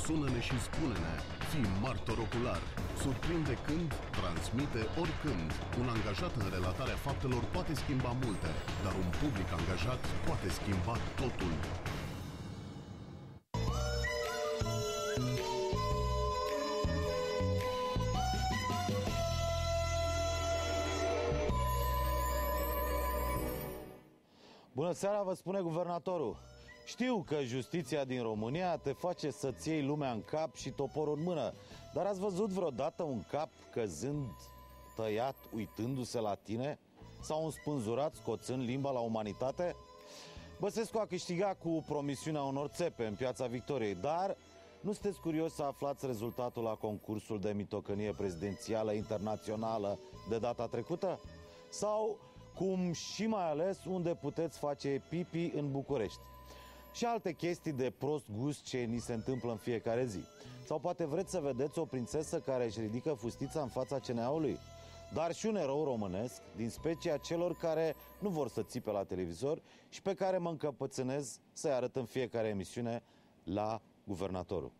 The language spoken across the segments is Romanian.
Sună-ne și spune-ne. Fii martor ocular. Surprinde când, transmite oricând. Un angajat în relatarea faptelor poate schimba multe, dar un public angajat poate schimba totul. Bună seara, vă spune guvernatorul. Știu că justiția din România te face să-ți iei lumea în cap și toporul în mână, dar ați văzut vreodată un cap căzând tăiat uitându-se la tine? Sau un spânzurat scoțând limba la umanitate? Băsescu a câștigat cu promisiunea unor țepe în Piața Victoriei, dar nu sunteți curios să aflați rezultatul la concursul de mitocănie prezidențială internațională de data trecută? Sau cum și mai ales unde puteți face pipi în București? Și alte chestii de prost gust ce ni se întâmplă în fiecare zi. Sau poate vreți să vedeți o prințesă care își ridică fustița în fața CNA-ului? Dar și un erou românesc, din specia celor care nu vor să țipe la televizor și pe care mă încăpățânez să-i arăt în fiecare emisiune la Guvernatorul.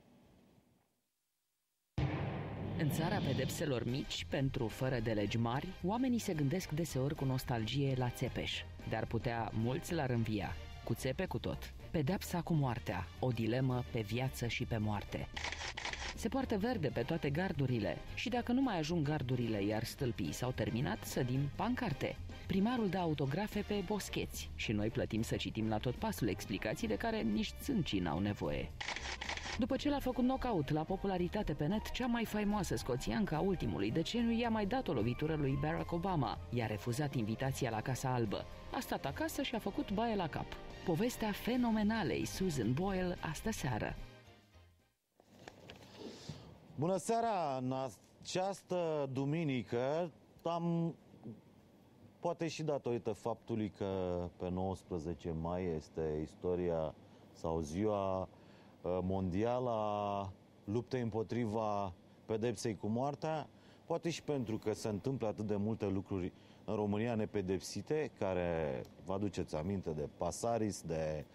În țara pedepselor mici, pentru fără de legi mari, oamenii se gândesc deseori cu nostalgie la Țepeș. Dar putea mulți l-ar învia, cu țepe cu tot. Pedeapsa cu moartea, o dilemă pe viață și pe moarte. Se poartă verde pe toate gardurile și dacă nu mai ajung gardurile, iar stâlpii s-au terminat, sădim pancarte. Primarul dă autografe pe boscheți și noi plătim să citim la tot pasul explicații de care nici țâncii n-au nevoie. După ce l-a făcut knockout la popularitate pe net, cea mai faimoasă scoțiancă a ultimului deceniu i-a mai dat o lovitură lui Barack Obama. I-a refuzat invitația la Casa Albă. A stat acasă și a făcut baie la cap. Povestea fenomenalei Susan Boyle astă seară. Bună seara! În această duminică poate și datorită faptului că pe 19 mai este istoria sau ziua mondială a luptei împotriva pedepsei cu moartea, poate și pentru că se întâmplă atât de multe lucruri în România nepedepsite, care vă aduceți aminte de Pasaris,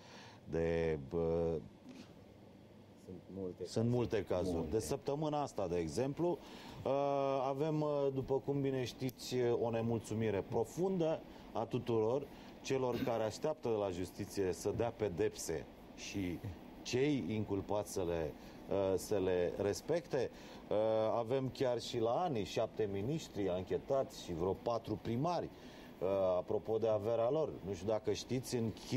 sunt multe cazuri. De săptămâna asta, de exemplu, avem, după cum bine știți, o nemulțumire profundă a tuturor celor care așteaptă de la justiție să dea pedepse și cei inculpați să le respecte. Avem chiar și la ani 7 miniștri anchetați și vreo 4 primari apropo de averea lor. Nu știu dacă știți,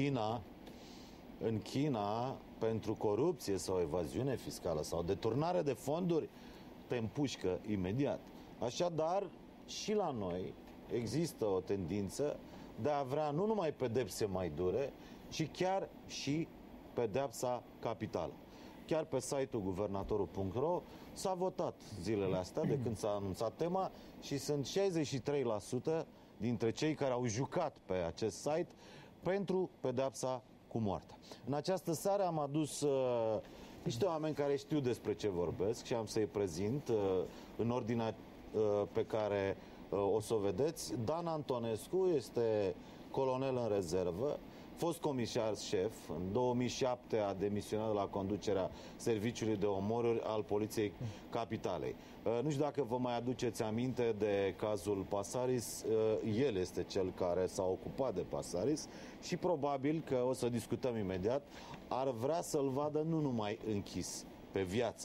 în China, pentru corupție sau evaziune fiscală sau deturnare de fonduri, te împușcă imediat. Așadar, și la noi există o tendință de a vrea nu numai pedepse mai dure, ci chiar și pedeapsa capitală. Chiar pe site-ul guvernatorul.ro s-a votat zilele astea de când s-a anunțat tema și sunt 63% dintre cei care au jucat pe acest site pentru pedeapsa cu moartea. În această seară am adus niște oameni care știu despre ce vorbesc și am să-i prezint în ordinea pe care o să o vedeți. Dan Antonescu este colonel în rezervă, fost comisar șef. În 2007 a demisionat de la conducerea Serviciului de Omoruri al Poliției Capitalei. Nu știu dacă vă mai aduceți aminte de cazul Pasaris. El este cel care s-a ocupat de Pasaris și probabil că, o să discutăm imediat, ar vrea să-l vadă nu numai închis pe viață.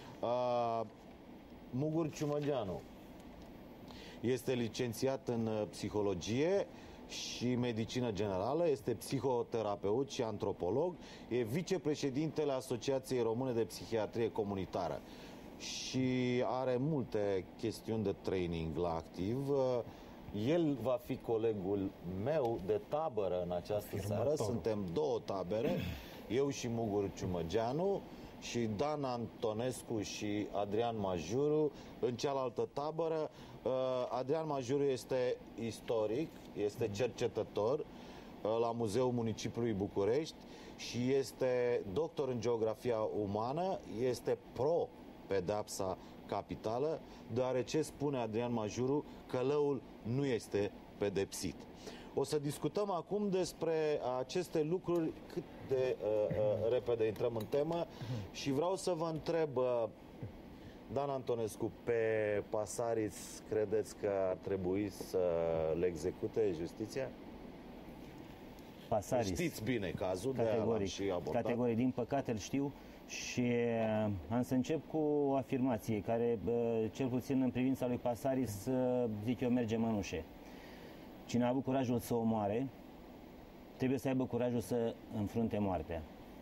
Mugur Ciumăgeanu este licențiat în psihologie și medicină generală, este psihoterapeut și antropolog, e vicepreședintele Asociației Române de Psihiatrie Comunitară și are multe chestiuni de training la activ. El va fi colegul meu de tabără în această seară. Suntem două tabere, eu și Mugur Ciumăgeanu și Dan Antonescu și Adrian Majuru în cealaltă tabără. Adrian Majuru este istoric, este cercetător la Muzeul Municipiului București și este doctor în geografia umană, este pro-pedeapsa capitală, deoarece spune Adrian Majuru că lăul nu este pedepsit. O să discutăm acum despre aceste lucruri cât de repede intrăm în temă și vreau să vă întreb, Dan Antonescu, pe Pasaris credeți că ar trebui să le execute justiția? Pasaris. Știți bine cazul, de-aia l-am și abordat. Categoric, din păcate îl știu și am să încep cu o afirmație care, cel puțin în privința lui Pasaris, zic eu, merge mănușe. Cine a avut curajul să omoare, trebuie să aibă curajul să înfrunte moartea.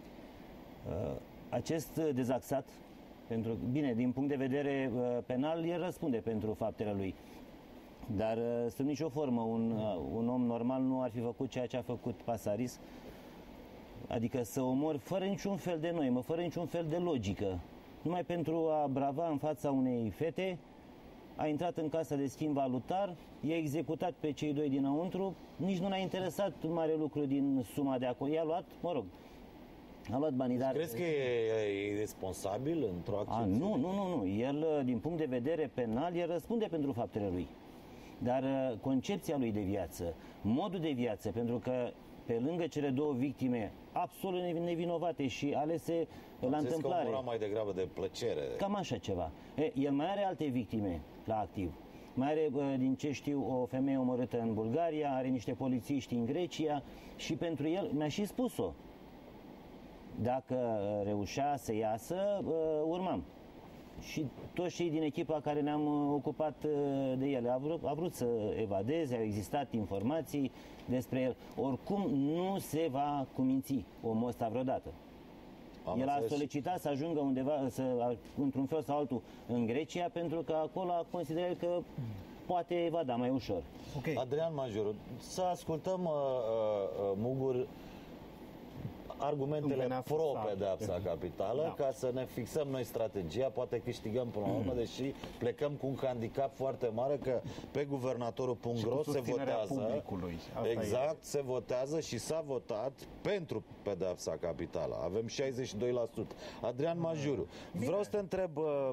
Acest dezaxat, bine, din punct de vedere penal, el răspunde pentru faptele lui. Dar sub nicio formă un om normal nu ar fi făcut ceea ce a făcut Pasaris, adică să omori fără niciun fel de noimă, fără niciun fel de logică, numai pentru a brava în fața unei fete. A intrat în casa de schimb valutar, i-a executat pe cei doi dinăuntru, nici nu l-a interesat mare lucru din suma de acolo. I-a luat, mă rog, a luat banii, dar... Crezi că e responsabil într-o acțiune? Nu. El, din punct de vedere penal, el răspunde pentru faptele lui. Dar concepția lui de viață, modul de viață, pentru că pe lângă cele două victime absolut nevinovate și alese la întâmplare... Că mai degrabă de plăcere. Cam așa ceva. El mai are alte victime la activ. Mai are, din ce știu, o femeie omorâtă în Bulgaria, are niște polițiști în Grecia și pentru el, mi-a și spus-o, dacă reușea să iasă, urmam. Și toți cei din echipa care ne-am ocupat de el a vrut să evadeze, au existat informații despre el. Oricum nu se va cuminți omul ăsta vreodată. El a solicitat să ajungă undeva, într-un fel sau altul, în Grecia, pentru că acolo a considerat că poate evada mai ușor. Okay. Adrian Majoru, să ascultăm Mugur argumentele pro-pedeapsa capitală, ca să ne fixăm noi strategia, poate câștigăm până la urmă, deși plecăm cu un handicap foarte mare, că pe guvernatorul.ro se votează, exact, se votează și s-a votat pentru pedeapsa capitală. Avem 62%. Adrian Majoru, vreau să te întreb,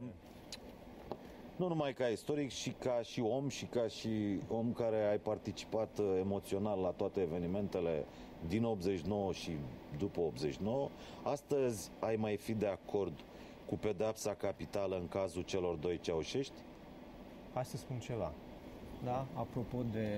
nu numai ca istoric, și ca și om, și ca și om care ai participat emoțional la toate evenimentele din 89 și după 89, astăzi ai mai fi de acord cu pedeapsa capitală în cazul celor doi ceaușești? Hai să spun ceva. Da? Apropo de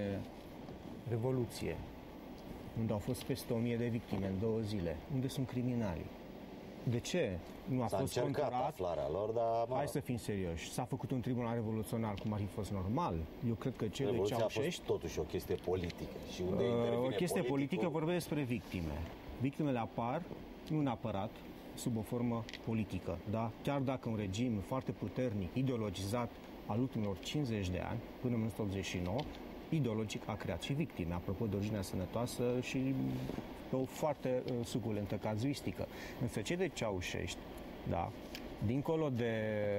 Revoluție, unde au fost peste 1000 de victime în 2 zile, unde sunt criminalii? De ce nu a fost conturat? Aflarea lor, dar... Hai să fim serioși. S-a făcut un tribunal revoluționar cum ar fi fost normal. Eu cred că cei de Ceaușescu... a fost totuși o chestie politică. Și unde o chestie politică, vorbesc despre victime. Victimele apar, nu neapărat, sub o formă politică. Da? Chiar dacă un regim foarte puternic, ideologizat, al ultimilor 50 de ani, până în 1989, ideologic a creat și victime, apropo de originea sănătoasă și pe o foarte suculentă cazuistică. Însă cei de Ceaușești, da, dincolo de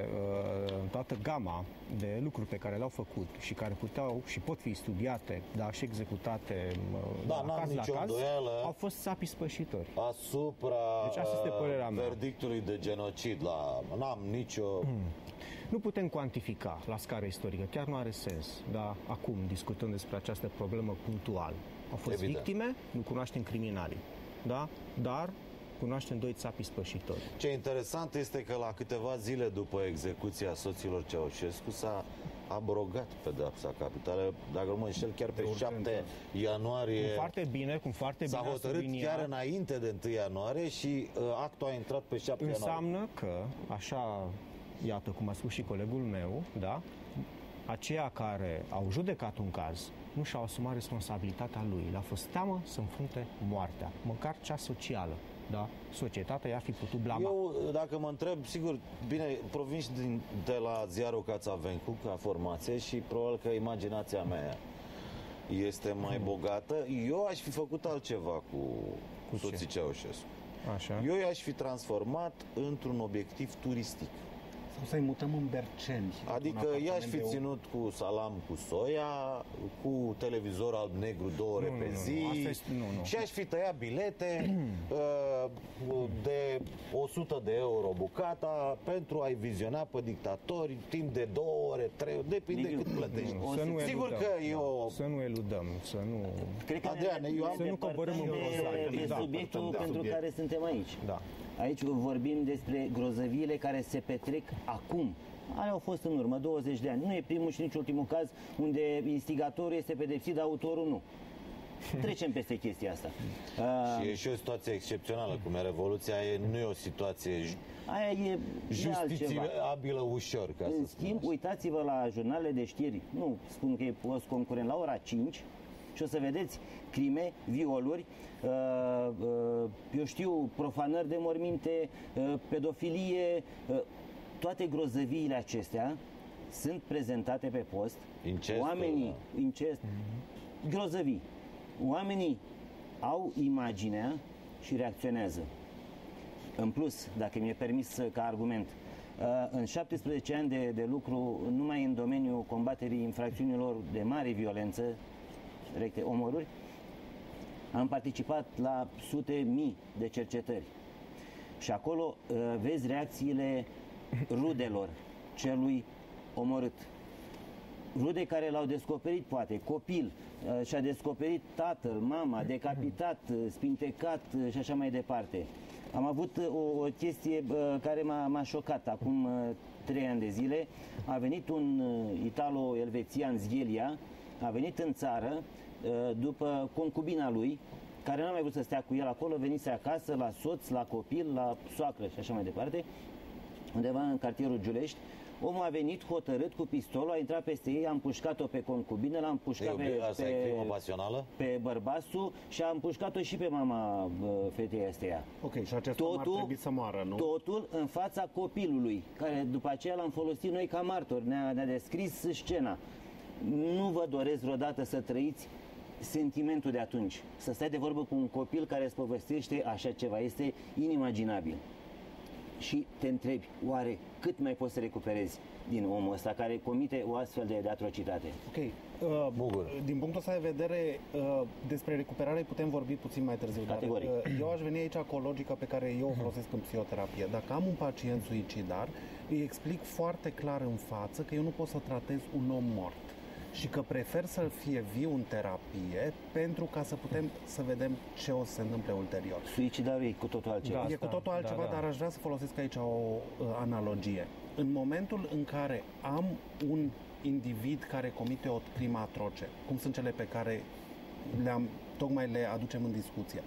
toată gama de lucruri pe care le-au făcut și care puteau și pot fi studiate, dar și executate caz la caz, au fost sapi spășitori. Asupra deci asta este părerea mea. Verdictului de genocid, n-am nicio... Nu putem cuantifica la scară istorică, chiar nu are sens, dar acum discutăm despre această problemă punctual. Au fost victime, nu cunoaștem criminalii, da? Dar cunoaștem 2 țapi spășitori. Ce interesant este că la câteva zile după execuția soților Ceaușescu s-a abrogat pedeapsa capitală, dacă nu mă înșel, chiar pe 7 ianuarie. Cum foarte bine s-a hotărât chiar înainte de 1 ianuarie și actul a intrat pe 7 ianuarie. Înseamnă că, așa, iată cum a spus și colegul meu, da? Aceia care au judecat un caz nu și-au asumat responsabilitatea lui. Le-a fost teamă să înfrunte moartea, măcar cea socială. Da? Societatea i-ar fi putut blama. Eu, dacă mă întreb, sigur, bine, provin și de la ziarul Cațavencu ca formație și probabil că imaginația mea este mai bogată. Eu aș fi făcut altceva cu soții Ceaușescu. Așa. Eu i-aș fi transformat într-un obiectiv turistic. Sau să-i mutăm în Berceni? Adică i-aș fi ținut cu salam cu soia, cu televizor alb-negru 2 ore pe zi și aș fi tăiat bilete de 100 de euro bucata pentru a-i viziona pe dictatori timp de 2 ore, 3 ore, depinde cât plătești. Sigur că să nu eludăm, să nu... Cred că Adrian, să nu coborâm de subiectul pentru care suntem aici. Da. Aici vorbim despre grozăviile care se petrec acum. Alea au fost în urmă, 20 de ani. Nu e primul și nici ultimul caz unde instigatorul este pedepsit, dar autorul nu. Trecem peste chestia asta. Și e și o situație excepțională, cum e Revoluția, nu e o situație aia e justițiabilă ușor, ca în schimb, uitați-vă la jurnalele de știri, nu spun că e post concurent, la ora 5 și o să vedeți crime, violuri, eu știu, profanări de morminte, pedofilie, toate grozăviile acestea sunt prezentate pe post. Oamenii, incest, grozăvii. Oamenii au imaginea și reacționează. În plus, dacă mi-e permis ca argument, în 17 ani de lucru, numai în domeniul combaterii infracțiunilor de mare violență, directe omorâri, am participat la sute mii de cercetări. Și acolo vezi reacțiile rudelor celui omorât. Rude care l-au descoperit, poate, copil, și-a descoperit tatăl, mama, decapitat, spintecat și așa mai departe. Am avut o chestie care m-a șocat acum 3 ani de zile. A venit un italo-elvețian, Zghelia, a venit în țară după concubina lui, care n-a mai vrut să stea cu el acolo, venise acasă la soț, la copil, la soacră și așa mai departe, undeva în cartierul Giulești. Omul a venit hotărât cu pistolul, a intrat peste ei, a împușcat-o pe concubină, l-a împușcat pe bărbasul și a împușcat-o și pe mama fetei astea. Ok, și acest om ar trebui să moară, nu? Totul în fața copilului, care după aceea l-am folosit noi ca martor, ne-a descris scena. Nu vă doresc vreodată să trăiți sentimentul de atunci. Să stai de vorbă cu un copil care îți povestește așa ceva. Este inimaginabil. Și te întrebi, oare cât mai poți să recuperezi din omul ăsta care comite o astfel de atrocitate? Ok. Din punctul ăsta de vedere, despre recuperare putem vorbi puțin mai târziu. Categoric. Dar eu aș veni aici cu o logică pe care eu o folosesc în psihoterapie. Dacă am un pacient suicidar, îi explic foarte clar în față că eu nu pot să tratez un om mort și că prefer să-l fie viu în terapie pentru ca să putem să vedem ce o să se întâmple ulterior. Suicidarea e cu totul altceva. E cu totul altceva, dar aș vrea să folosesc aici o analogie. În momentul în care am un individ care comite o crimă atroce, cum sunt cele pe care tocmai le aducem în discuție,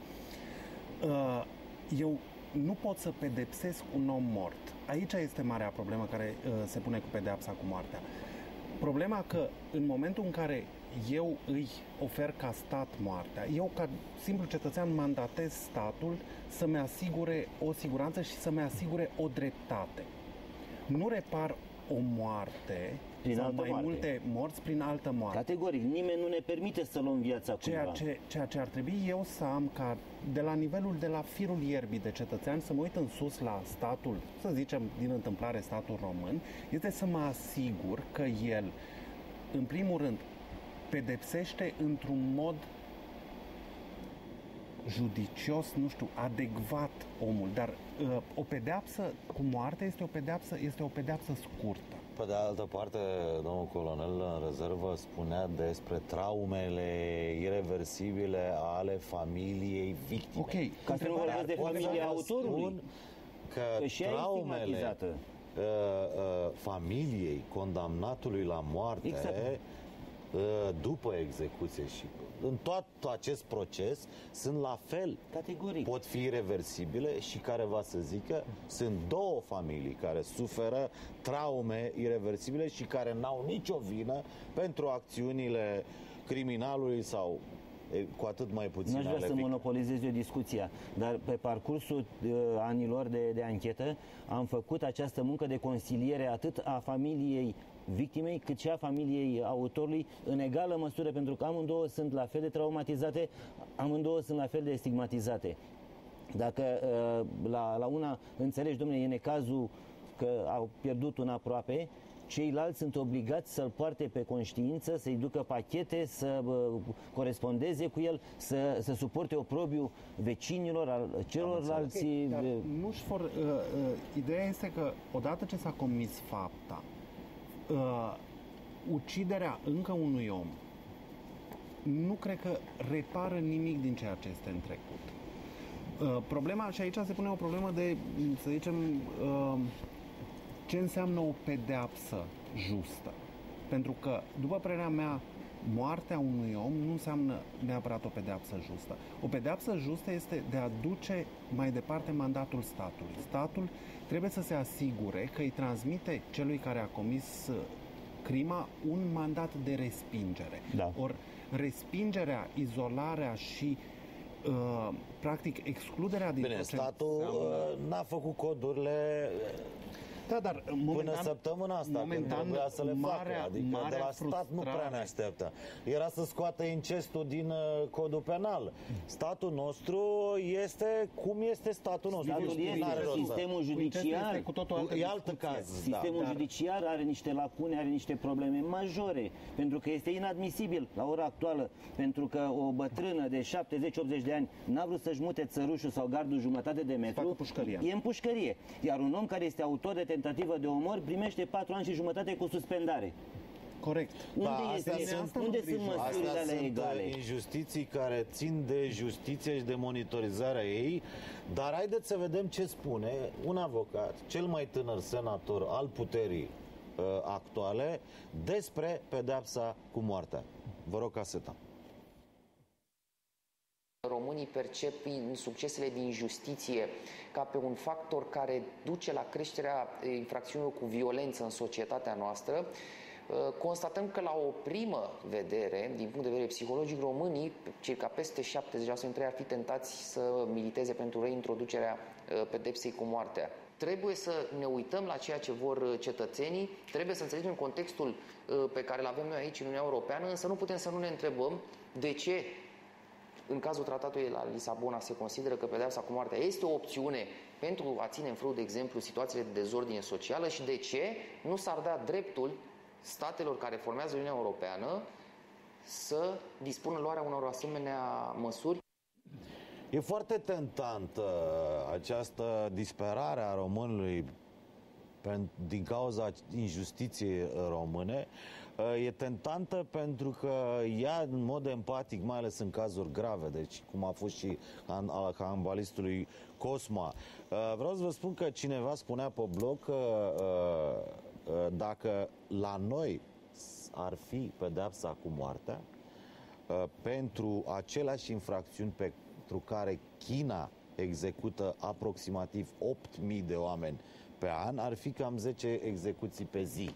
eu nu pot să pedepsesc un om mort. Aici este marea problemă care se pune cu pedeapsa cu moartea. Problema că în momentul în care eu îi ofer ca stat moartea, eu ca simplu cetățean mandatez statul să-mi asigure o siguranță și să-mi asigure o dreptate. Nu repar o moarte prin sau altă mai moarte. Multe morți prin altă moarte. Categoric, nimeni nu ne permite să luăm viața cuiva. Ceea ce ar trebui eu să am ca de la nivelul, de la firul ierbii de cetățean, să mă uit în sus la statul, să zicem din întâmplare statul român, este să mă asigur că el, în primul rând, pedepsește într-un mod judicios, nu știu, adecvat omul, dar o pedeapsă cu moarte este o pedeapsă scurtă. Pe de altă parte, domnul colonel în rezervă spunea despre traumele irreversibile ale familiei victimei. Ok, ca să nu vorbesc de familia autorului, că traumele familiei condamnatului la moarte, exact, după execuție și în tot acest proces sunt la fel. Categoric. Pot fi irreversibile și care va să zică sunt două familii care suferă traume irreversibile și care n-au nicio vină pentru acțiunile criminalului sau cu atât mai puțin. Nu aș vrea să monopolizez eu discuția, dar pe parcursul anilor de anchetă am făcut această muncă de consiliere atât a familiei victimei, cât și a familiei autorului, în egală măsură, pentru că amândouă sunt la fel de traumatizate, amândouă sunt la fel de stigmatizate. Dacă la una înțelegi, domnule, e necazul că au pierdut un aproape, ceilalți sunt obligați să-l poarte pe conștiință, să-i ducă pachete, să corespondeze cu el, să suporte oprobiu vecinilor, al celorlalți. Ideea este că odată ce s-a comis fapta, uciderea încă unui om nu cred că repară nimic din ceea ce este în trecut. Problema, și aici se pune o problemă de, să zicem, ce înseamnă o pedeapsă justă. Pentru că, după părerea mea, moartea unui om nu înseamnă neapărat o pedeapsă justă. O pedeapsă justă este de a duce mai departe mandatul statului. Statul trebuie să se asigure că îi transmite celui care a comis crima un mandat de respingere. Da. Ori respingerea, izolarea și practic excluderea din Bine, statul n-a făcut codurile da, dar până săptămâna asta, când trebuia să le facă. Adică de la stat nu prea ne așteptă. Era să scoată incestul din codul penal. Statul nostru este cum este statul nostru. Statul este sistemul judiciar. E alt caz. Sistemul judiciar are niște lacune, are niște probleme majore. Pentru că este inadmisibil la ora actuală. Pentru că o bătrână de 70-80 de ani n-a vrut să-și mute țărușul sau gardul jumătate de metru. E în pușcărie. Iar un om care este autor de tentativă de omor primește 4 ani și jumătate cu suspendare. Corect. Unde sunt măsurile alea egale? Injustiții care țin de justiție și de monitorizarea ei, dar haideți să vedem ce spune un avocat, cel mai tânăr senator al puterii actuale, despre pedeapsa cu moartea. Vă rog, caseta. Românii percep succesele din justiție ca pe un factor care duce la creșterea infracțiunilor cu violență în societatea noastră. Constatăm că la o primă vedere, din punct de vedere psihologic, românii, circa peste 70% dintre ei ar fi tentați să militeze pentru reintroducerea pedepsei cu moartea. Trebuie să ne uităm la ceea ce vor cetățenii, trebuie să înțelegem contextul pe care îl avem noi aici în Uniunea Europeană, însă nu putem să nu ne întrebăm de ce în cazul tratatului la Lisabona se consideră că pedeapsa cu moartea este o opțiune pentru a ține în frâu, de exemplu, situațiile de dezordine socială și de ce nu s-ar da dreptul statelor care formează Uniunea Europeană să dispună luarea unor asemenea măsuri. E foarte tentantă această disperare a românului din cauza injustiției române. E tentantă pentru că ea, în mod empatic, mai ales în cazuri grave, deci cum a fost și al handbalistului Cosma. Vreau să vă spun că cineva spunea pe blog că dacă la noi ar fi pedeapsa cu moartea pentru aceleași infracțiuni pentru care China execută aproximativ 8.000 de oameni pe an, ar fi cam 10 execuții pe zi.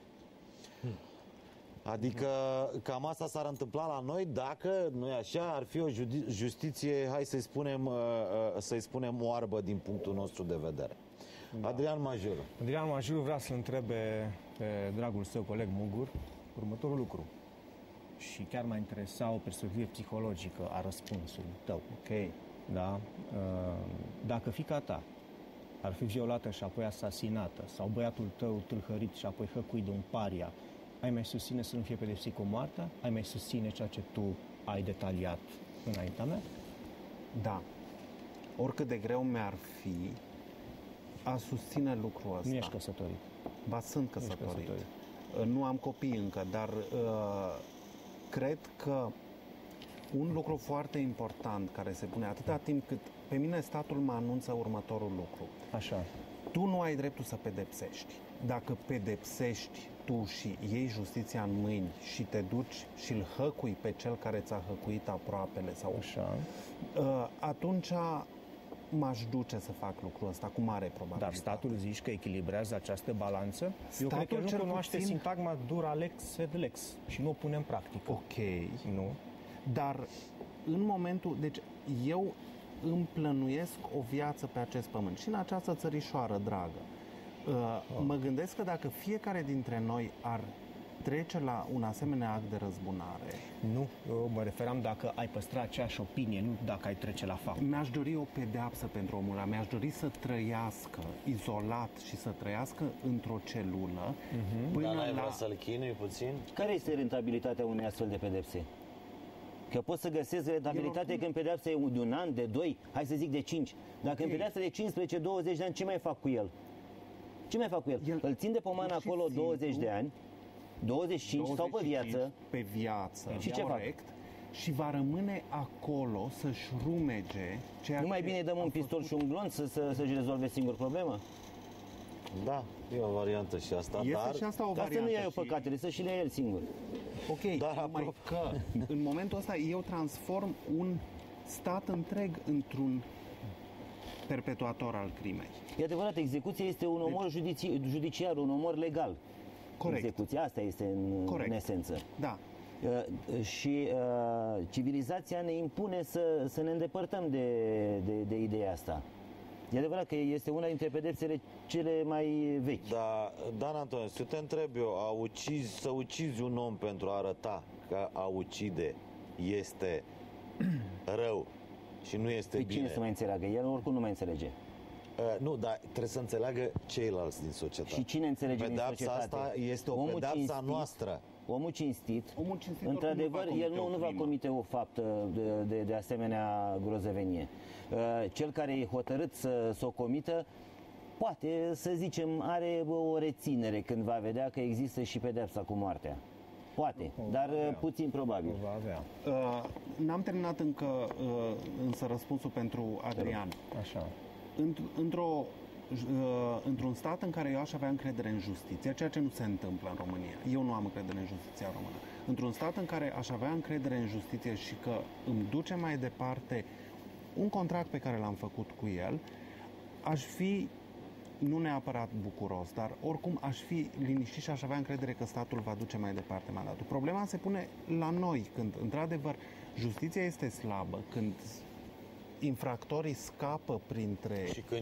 Adică cam asta s-ar întâmpla la noi dacă, nu e așa, ar fi o justiție, hai să-i spunem oarbă din punctul nostru de vedere. Da. Adrian Majuru. Adrian Majuru vrea să-l întrebe pe dragul său coleg Mugur următorul lucru. Și chiar m-a interesa o perspectivă psihologică a răspunsului tău. Ok. Da? Dacă fiica ta ar fi violată și apoi asasinată, sau băiatul tău tâlhărit și apoi hăcuit de un paria, ai mai susține să nu fie pedepsit cu moartea? Ai mai susține ceea ce tu ai detaliat înaintea mea? Da. Oricât de greu mi-ar fi a susține lucrul ăsta. Nu ești căsătorit. Ba, sunt căsătorit. Nu am copii încă, dar cred că un lucru foarte important care se pune atâta timp cât pe mine statul mă anunță următorul lucru. Așa. Tu nu ai dreptul să pedepsești. Dacă pedepsești tu și iei justiția în mâini și te duci și îl hăcui pe cel care ți-a hăcuit aproapele sau așa, atunci m-aș duce să fac lucrul ăsta cu mare probabilitate. Dar statul zici că echilibrează această balanță? Eu cred că nu cunoaște sintagma dura lex sed lex și nu o pune în practică. Ok. Nu. Dar în momentul... Deci eu îmi plănuiesc o viață pe acest pământ și în această țărișoară dragă. Mă gândesc că dacă fiecare dintre noi ar trece la un asemenea act de răzbunare. Nu, eu mă referam dacă ai păstra aceeași opinie, nu dacă ai trece la fapt. Mi-aș dori o pedeapsă pentru omul ăla, mi-aș dori să trăiască izolat și să trăiască într-o celulă până Dar n-ai la... vrea să-l chinui puțin? Care este rentabilitatea unei astfel de pedepse? Că poți să găsesc rentabilitate când pedeapsa e de un an, de 2, hai să zic de 5. Dacă în pedeapsa de 15-20 de ani, ce mai fac cu el? Ce mai fac cu el? Îl țin de pomană acolo 20 de ani, 25 sau pe viață. Pe viață, și ce fac? Și va rămâne acolo să-și rumege ceea Nu mai ce bine dăm un pistol și un glonț să-și rezolve singur problema? Da, e o variantă și asta, Este dar... și asta o Ca variantă. să nu ia eu și- păcatele, să și le ia el singur. Ok, Dar numai că în momentul ăsta eu transform un stat întreg într-un perpetuator al crimei. E adevărat, execuția este un omor judiciar, un omor legal. Corect. Execuția, asta este în esență. Da. Și civilizația ne impune să ne îndepărtăm de ideea asta. E adevărat că este una dintre pedepsele cele mai vechi. Da, Dan Antoniu, să te întreb eu, să ucizi un om pentru a arăta că a ucide este rău și nu este Păi bine. cine să mai înțeleagă? El oricum nu mai înțelege. Nu, dar trebuie să înțeleagă ceilalți din societate. Și cine înțelege din Pedeapsa societate? asta este o Omul pedeapsă cinstit, noastră. Omul cinstit, într-adevăr, el nu va comite o faptă de asemenea grozăvenie. Cel care e hotărât să o comită, poate, să zicem, are o reținere când va vedea că există și pedeapsa cu moartea. Poate, dar puțin probabil. Va avea. N-am terminat încă însă răspunsul pentru Adrian. Așa. Într-un stat în care eu aș avea încredere în justiție, ceea ce nu se întâmplă în România. Eu nu am încredere în justiția română. Într-un stat în care aș avea încredere în justiție și că îmi duce mai departe un contract pe care l-am făcut cu el, aș fi nu neapărat bucuros, dar oricum aș fi liniștit și aș avea încredere că statul va duce mai departe mandatul. Problema se pune la noi, când într-adevăr justiția este slabă, când infractorii scapă printre Și când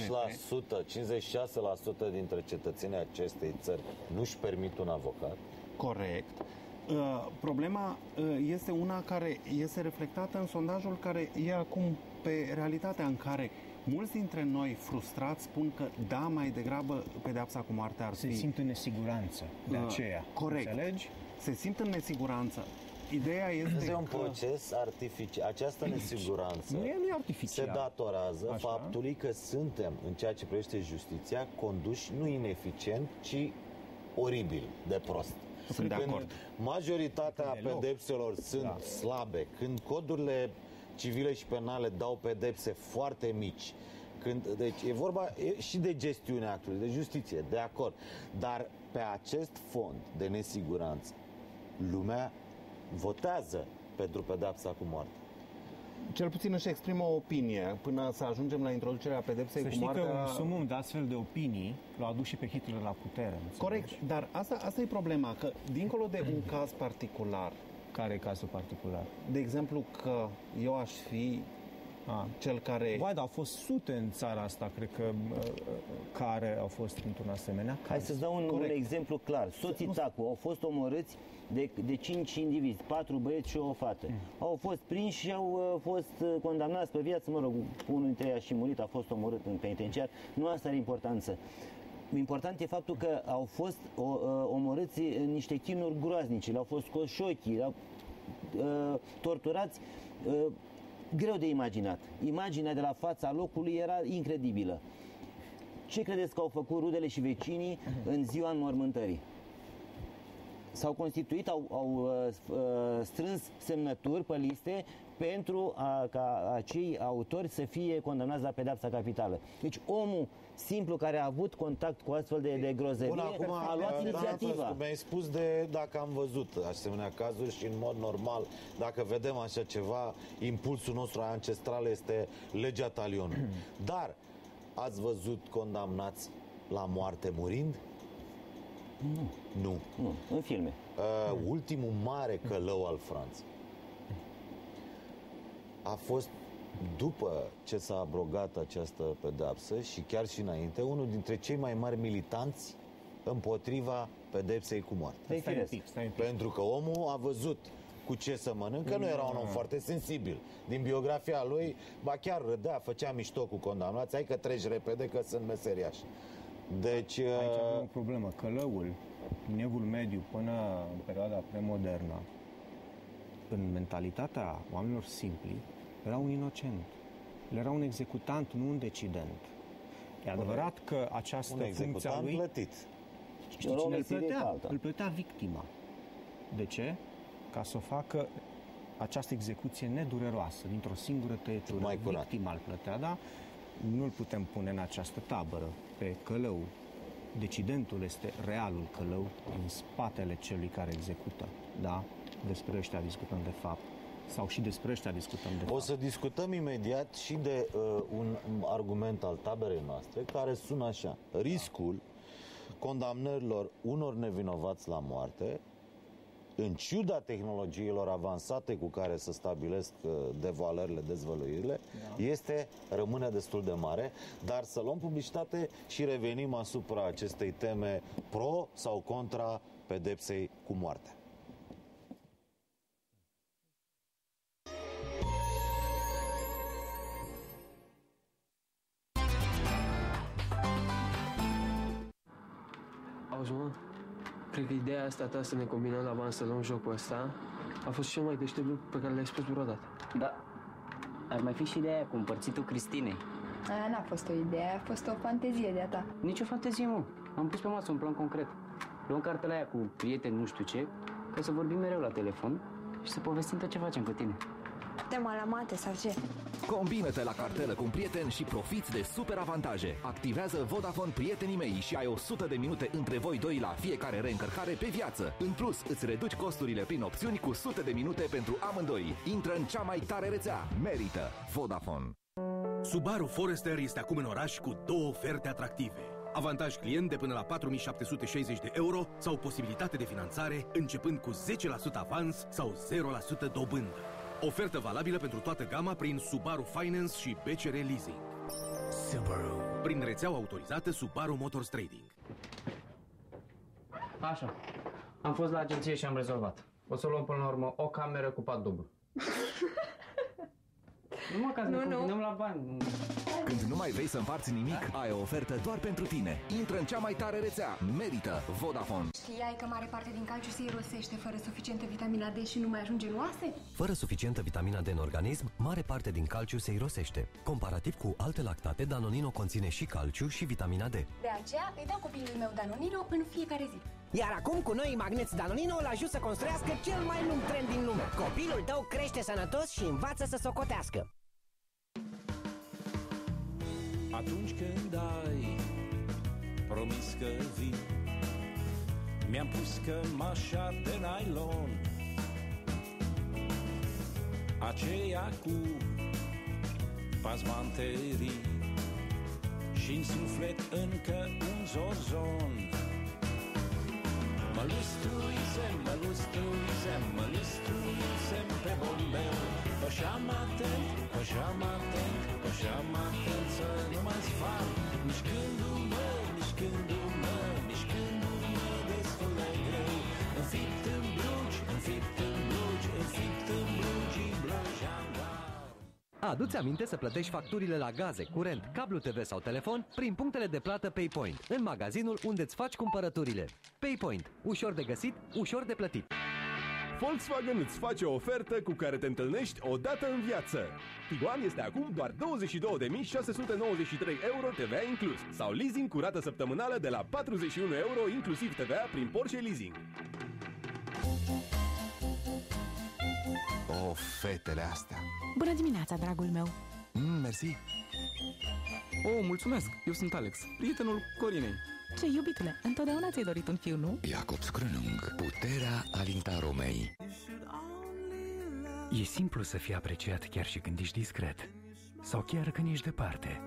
56% dintre cetățenii acestei țări nu-și permit un avocat, corect. Problema este una care este reflectată în sondajul care e acum pe realitatea în care mulți dintre noi frustrați spun că da, mai degrabă pedeapsa cu moartea ar fi... Se simt în nesiguranță de aceea. Corect. Înțelegi? Se simt în nesiguranță. Ideea este este un că... proces artificial. Această nesiguranță Nu e artificial. se datorează Așa. faptului că suntem, în ceea ce privește justiția, conduși nu ineficient, ci oribil de prost. Sunt de Când acord. Majoritatea Deloc. pedepselor sunt slabe, când codurile civile și penale dau pedepse foarte mici, deci e vorba și de gestiunea actului, de justiție, de acord, dar pe acest fond de nesiguranță lumea votează pentru pedeapsa cu moarte. Cel puțin își exprimă o opinie până să ajungem la introducerea pedepsei Să cu știi că moartea. un sumum de astfel de opinii l-a adus și pe Hitler la putere. Înțelegi? Corect, dar asta e problema, că dincolo de un caz particular, Care e cazul particular? de exemplu că eu aș fi cel care... Vai, dar au fost sute în țara asta, cred că, care au fost într-un asemenea caz. Hai să-ți dau un exemplu clar. Soții Tacu au fost omorâți de 5 indivizi, 4 băieți și o fată. Au fost prinși și au fost condamnați pe viață, mă rog, unul dintre ei a și murit, a fost omorât în penitenciar. Nu asta are importanță. Important e faptul că au fost omorâți în niște chinuri groaznice, le-au fost scoși ochii, le-au torturați, greu de imaginat. Imaginea de la fața locului era incredibilă. Ce credeți că au făcut rudele și vecinii în ziua înmormântării? S-au constituit, au strâns semnături pe liste pentru ca acei autori să fie condamnați la pedeapsa capitală. Deci omul simplu care a avut contact cu astfel de grozăvie a luat inițiativa. Mi-ai spus dacă am văzut asemenea cazuri și în mod normal, dacă vedem așa ceva, impulsul nostru ancestral este legea talionului. Dar ați văzut condamnați la moarte murind? Nu. Nu, în filme. Ultimul mare călău al Franței a fost, după ce s-a abrogat această pedeapsă și chiar și înainte, unul dintre cei mai mari militanți împotriva pedepsei cu moarte. Stai un pic. Pentru că omul a văzut cu ce să mănâncă, nu era un om foarte sensibil. Din biografia lui, ba chiar râdea, făcea mișto cu condamnați, hai că treci repede că sunt meseriași. Deci... Aici avem o problemă. Călăul, din Evul Mediu până în perioada premodernă, în mentalitatea oamenilor simpli, era un inocent. El era un executant, nu un decident. E adevărat că această funcție a lui... plătit. Știi cine îl plătea? Îl plătea victima. De ce? Ca să o facă această execuție nedureroasă, dintr-o singură tăietură. Mai curat. Victima îl plătea, da? Nu-l putem pune în această tabără pe călău. Decidentul este realul călău din spatele celui care execută. Da? Despre ăștia discutăm de fapt. Sau și despre ăștia discutăm de fapt. O să discutăm imediat și de un argument al taberei noastre care sună așa. Riscul condamnărilor unor nevinovați la moarte, în ciuda tehnologiilor avansate cu care se stabilesc devoalările, dezvăluirile, rămâne destul de mare, dar să luăm publicitate și revenim asupra acestei teme pro sau contra pedepsei cu moarte. Auzi, mă? Cred că ideea asta ta să ne combinăm la bani să luăm jocul ăsta a fost cel mai deștept lucru pe care l-ai spus vreodată. Da. Ar mai fi și ideea cu împărțitul Cristinei. Aia n-a fost o idee, a fost o fantezie de-a ta. Nici o fantezie, mă. Am pus pe masă un plan concret. Luăm cartela aia cu prieteni nu știu ce, ca să vorbim mereu la telefon și să povestim tot ce facem cu tine. Tema la mate sau ce? Combină-te la cartelă cu un prieten și profiți de super avantaje. Activează Vodafone Prietenii mei și ai 100 de minute între voi doi la fiecare reîncărcare pe viață. În plus, îți reduci costurile prin opțiuni cu 100 de minute pentru amândoi. Intră în cea mai tare rețea. Merită Vodafone. Subaru Forester este acum în oraș cu 2 oferte atractive. Avantaj client de până la 4.760 de euro sau posibilitate de finanțare începând cu 10% avans sau 0% dobândă. Ofertă valabilă pentru toată gama prin Subaru Finance și BCR Leasing. Subaru. Prin rețeaua autorizată Subaru Motors Trading. Așa. Am fost la agenție și am rezolvat. O să luăm până la urmă o cameră cu pat dublu. Nu mă, ca să ne combinăm la bani. Când nu mai vrei să împarți nimic, ai o ofertă doar pentru tine. Intră în cea mai tare rețea. Merită Vodafone. Știai că mare parte din calciu se irosește fără suficientă vitamina D și nu mai ajunge în oase? Fără suficientă vitamina D în organism, mare parte din calciu se irosește. Comparativ cu alte lactate, Danonino conține și calciu și vitamina D. De aceea îi dau copilului meu Danonino în fiecare zi. Iar acum cu noi magneți Danonino îl ajut să construiască cel mai lung tren din lume. Copilul tău crește sănătos și învață să socotească. Atunci când ai promis că vii, mi-am pus cămașa de nylon, aceea cu pasmanterii și-n suflet încă un zorzon. Mă lustruisem pe bombel. Pășeam atent, să nu mai sfar. Mișcându-mă destul de greu. Înfipt în blugi, blăjangar. Adu-ți aminte să plătești facturile la gaze, curent, cablu TV sau telefon prin punctele de plată PayPoint, în magazinul unde îți faci cumpărăturile. PayPoint. Ușor de găsit, ușor de plătit. Volkswagen îți face o ofertă cu care te întâlnești o dată în viață. Tiguan este acum doar 22.693 euro TVA inclus sau leasing cu rată săptămânală de la 41 euro inclusiv TVA prin Porsche Leasing. O, fetele astea. Bună dimineața, dragul meu. Mersi. Oh, mulțumesc, eu sunt Alex, prietenul Corinei. Ce, iubitule, întotdeauna ți-ai dorit un fiu, nu? Jacob Scrânung, puterea alintaromei. E simplu să fii apreciat chiar și când ești discret sau chiar când ești departe.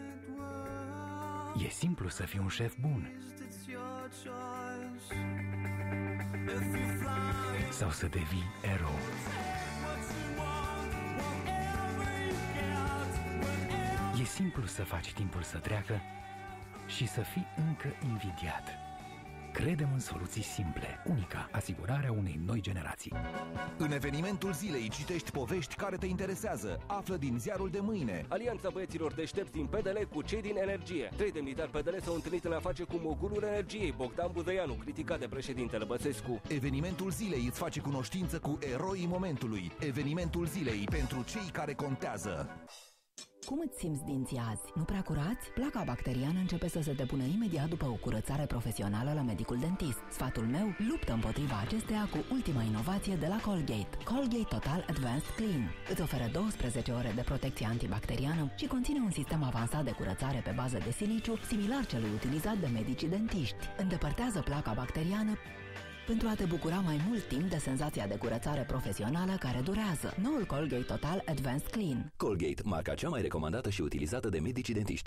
E simplu să fii un șef bun sau să devii erou. E simplu să faci timpul să treacă și să fii încă invidiat. Credem în soluții simple. Unica, asigurarea unei noi generații. În evenimentul zilei citești povești care te interesează. Află din ziarul de mâine. Alianța băieților deștepți din PDL cu cei din Energie. 3 demnitari PDL s-au întâlnit în afaceri cu mogulul energiei, Bogdan Budăianu, criticat de președintele Băsescu. Evenimentul zilei îți face cunoștință cu eroii momentului. Evenimentul zilei pentru cei care contează. Cum îți simți dinții azi? Nu prea curați? Placa bacteriană începe să se depună imediat după o curățare profesională la medicul dentist. Sfatul meu? Luptă împotriva acesteia cu ultima inovație de la Colgate. Colgate Total Advanced Clean. Îți oferă 12 ore de protecție antibacteriană și conține un sistem avansat de curățare pe bază de siliciu, similar celui utilizat de medicii dentiști. Îndepărtează placa bacteriană pentru a te bucura mai mult timp de senzația de curățare profesională care durează. Noul Colgate Total Advanced Clean. Colgate, marca cea mai recomandată și utilizată de medicii dentiști.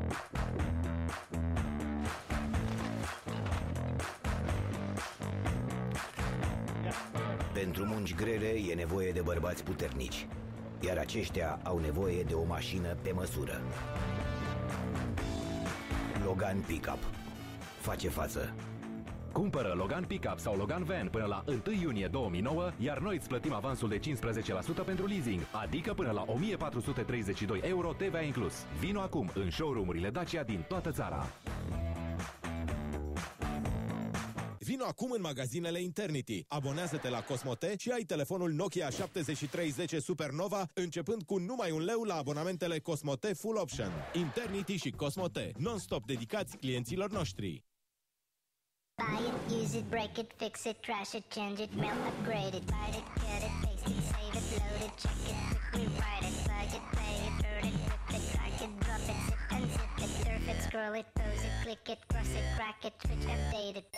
Pentru munci grele e nevoie de bărbați puternici, iar aceștia au nevoie de o mașină pe măsură. Logan Pickup face față. Cumpără Logan Pickup sau Logan Van până la 1 iunie 2009, iar noi îți plătim avansul de 15% pentru leasing, adică până la 1432 euro TVA inclus. Vino acum în showroom-urile Dacia din toată țara. Vino acum în magazinele Internity. Abonează-te la Cosmote și ai telefonul Nokia 7310 Supernova începând cu numai €1 la abonamentele Cosmote Full Option. Internity și Cosmote, non-stop dedicați clienților noștri. Buy it, use it, break it, fix it, trash it, change it, mail, upgrade it. Buy it, get it, paste it, save it, load it, check it, quickly write it. Plug it, play it, burn it, rip it, drag it, drop it, zip and zip it, surf it, scroll it, pose it, click it, cross it, crack it, switch, update it.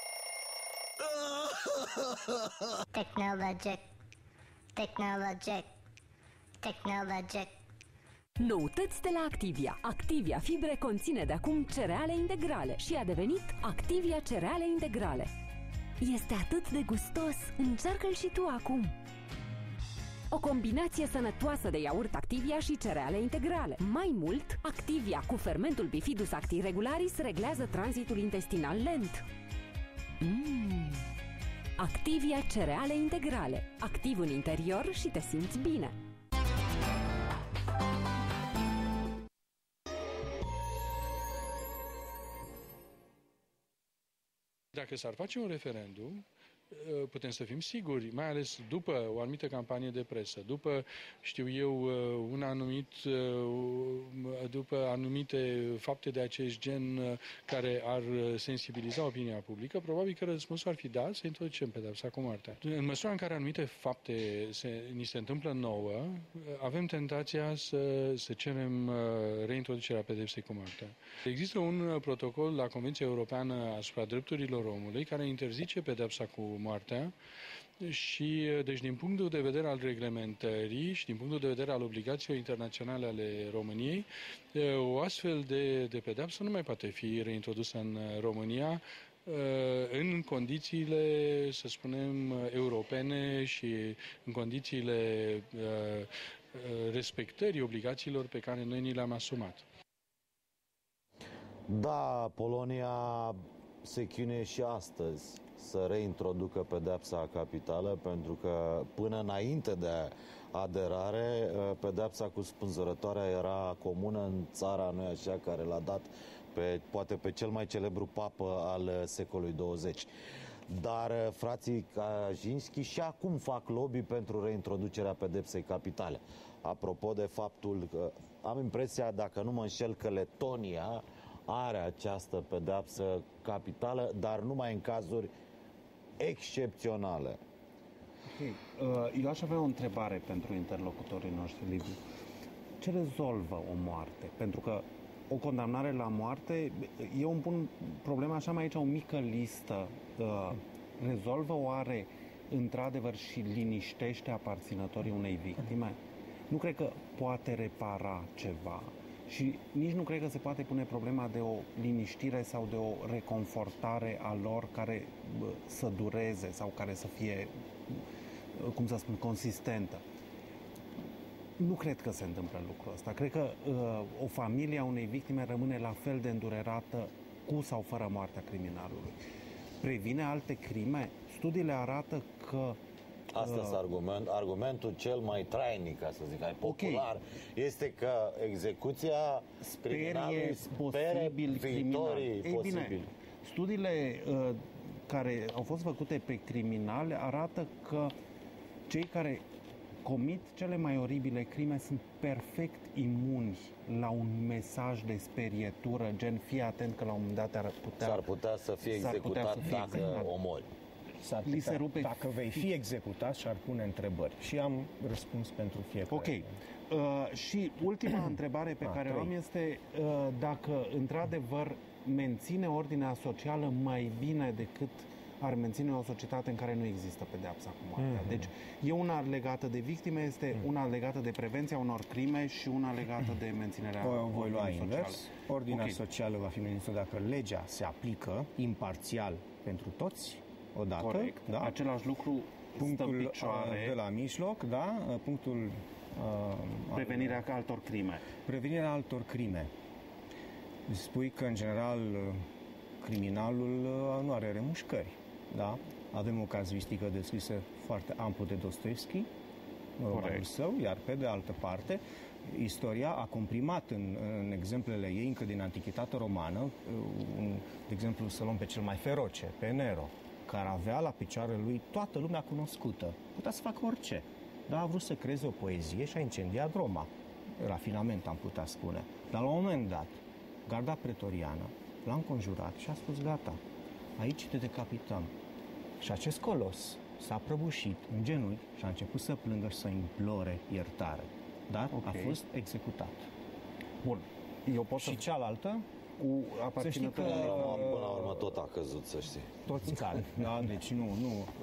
Technologic. Technologic. Technologic. Noutăți de la Activia. Activia Fibre conține de acum cereale integrale și a devenit Activia Cereale Integrale. Este atât de gustos! Încearcă-l și tu acum! O combinație sănătoasă de iaurt Activia și cereale integrale. Mai mult, Activia cu fermentul Bifidus actiregularis reglează tranzitul intestinal lent. Activia Cereale Integrale. Activ în interior și te simți bine. Dacă s-ar face un referendum, putem să fim siguri, mai ales după o anumită campanie de presă, după, știu eu, după anumite fapte de acest gen care ar sensibiliza opinia publică, probabil că răspunsul ar fi da, să introducem pedeapsa cu moartea. În măsura în care anumite fapte ni se întâmplă nouă, avem tentația să cerem reintroducerea pedepsei cu moartea. Există un protocol la Convenția Europeană asupra drepturilor omului care interzice pedepsa cu moartea și, deci, din punctul de vedere al reglementării și din punctul de vedere al obligațiilor internaționale ale României, o astfel de pedeapsă nu mai poate fi reintrodusă în România în condițiile, să spunem, europene și în condițiile respectării obligațiilor pe care noi ni le-am asumat. Da, Polonia se chinuie și astăzi să reintroducă pedeapsa capitală, pentru că până înainte de aderare, pedeapsa cu spânzurătoarea era comună în țara, nu-i așa, care l-a dat poate pe cel mai celebru papă al secolului 20. Dar frații Kaczynski și acum fac lobby pentru reintroducerea pedepsei capitale. Apropo de faptul că am impresia, dacă nu mă înșel, că Letonia are această pedeapsă capitală, dar numai în cazuri excepționale. Eu aș avea o întrebare pentru interlocutorii noștri, Liviu. Ce rezolvă o moarte? Pentru că o condamnare la moarte, eu îmi pun problema așa mai aici, o mică listă. Rezolvă oare într-adevăr și liniștește aparținătorii unei victime? Nu cred că poate repara ceva. Și nici nu cred că se poate pune problema de o liniștire sau de o reconfortare a lor care să dureze sau care să fie, cum să spun, consistentă. Nu cred că se întâmplă lucrul ăsta. Cred că o familie a unei victime rămâne la fel de îndurerată cu sau fără moartea criminalului. previne alte crime? Studiile arată că Asta este argumentul cel mai trainic, ca să zic, mai popular, este că execuția criminalului sperie viitorii posibili. Studiile care au fost făcute pe criminali arată că cei care comit cele mai oribile crime sunt perfect imuni la un mesaj de sperietură, gen fii atent că la un moment dat s-ar putea să fie executat dacă omori. Dacă vei fi executat, și-ar pune întrebări. Și am răspuns pentru fiecare. Ok. Și ultima întrebare pe care o am este dacă într-adevăr menține ordinea socială mai bine decât ar menține o societate în care nu există pedeapsa cu moartea. Deci e una legată de victime, este una legată de prevenția unor crime și una legată de menținerea voi lua invers. Ordinea socială va fi menținută dacă legea se aplică imparțial pentru toți, odată. Corect. Da? Același lucru punctul de la mijloc, da? Punctul prevenirea altor crime. Prevenirea altor crime. Spui că în general criminalul nu are remușcări. Da? Avem o cazuistică descrisă foarte amplu de Dostoevski, romanul său, iar pe de altă parte, istoria a comprimat în exemplele ei, încă din Antichitatea romană, de exemplu, să luăm pe cel mai feroce, pe Nero, care avea la picioarele lui toată lumea cunoscută. Putea să facă orice. Dar a vrut să creeze o poezie și a incendiat Roma. Rafinament, am putea spune. Dar la un moment dat, garda pretoriană l-a înconjurat și a spus, gata, aici te decapităm. Și acest colos s-a prăbușit în genunchi și a început să plângă și să implore iertare. Dar a fost executat. Bun. Eu pot și cealaltă, cu aparținătorii. Până la urmă tot a căzut, să știi. Toți cad. Da? Deci nu.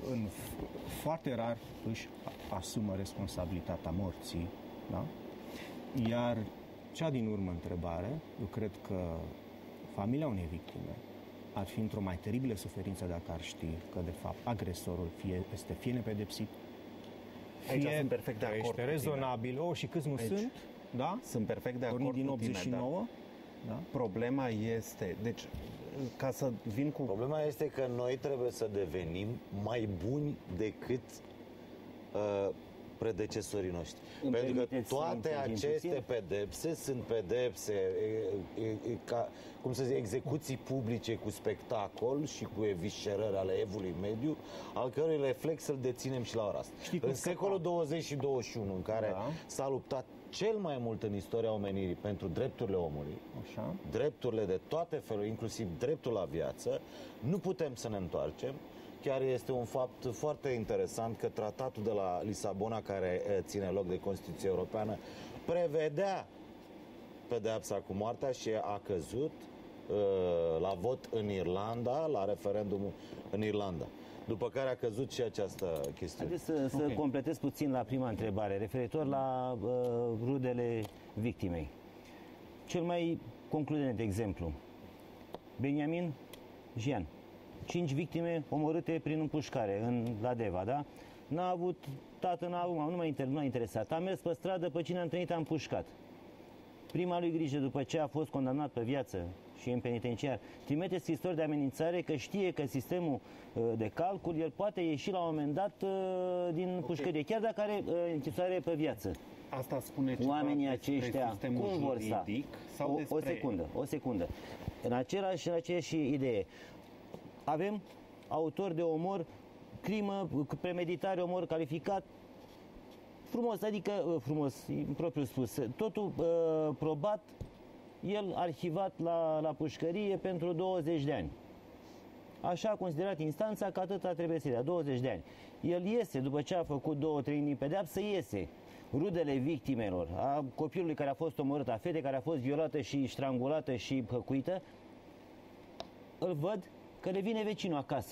Foarte rar își asumă responsabilitatea morții. Da? Iar cea din urmă întrebare, eu cred că familia unei victime ar fi într-o mai teribilă suferință dacă ar ști că, de fapt, agresorul este fie nepedepsit, fie sunt perfect de acord este rezonabil. Și câți nu sunt? Da? Sunt perfect de acord din 89. Da? Problema este, deci, ca să vin cu... Problema este că noi trebuie să devenim mai buni decât predecesorii noștri. Pentru că toate aceste pedepse sunt pedepse, cum să zic, execuții publice cu spectacol și cu eviscerări ale evului mediu, al cărui reflex îl deținem și la ora asta. În secolul 20 și 21, în care s-a luptat cel mai mult în istoria omenirii pentru drepturile omului, drepturile de toate felurile, inclusiv dreptul la viață, nu putem să ne întoarcem. Chiar este un fapt foarte interesant că tratatul de la Lisabona, care ține loc de Constituția Europeană, prevedea pedeapsa cu moartea și a căzut la vot în Irlanda, la referendumul în Irlanda. După care a căzut și această chestiune. Haideți să completez puțin la prima întrebare, referitor la rudele victimei. Cel mai concludent exemplu, Benjamin Jean. 5 victime omorâte prin împușcare la Deva, da? N-a avut tată, nu m-a interesat. A mers pe stradă, pe cine a întâlnit a împușcat. Prima lui grijă, după ce a fost condamnat pe viață și în penitenciar, trimite scrisori de amenințare că știe că sistemul de calcul, el poate ieși la un moment dat din pușcărie, chiar dacă are închisoare pe viață. Asta spune oamenii aceștia cum vor sta? O secundă. În aceeași idee. Avem autor de omor, crimă, premeditare, omor calificat, frumos, adică frumos, propriu spus, totul probat, el arhivat la pușcărie pentru 20 de ani. Așa a considerat instanța că atâta trebuie să dea, 20 de ani. El iese, după ce a făcut 2-3 din pedeapsă, iese. Rudele victimelor, a copilului care a fost omorât, a fetei care a fost violată și strangulată și hăcuită, îl văd că le vine vecinul acasă.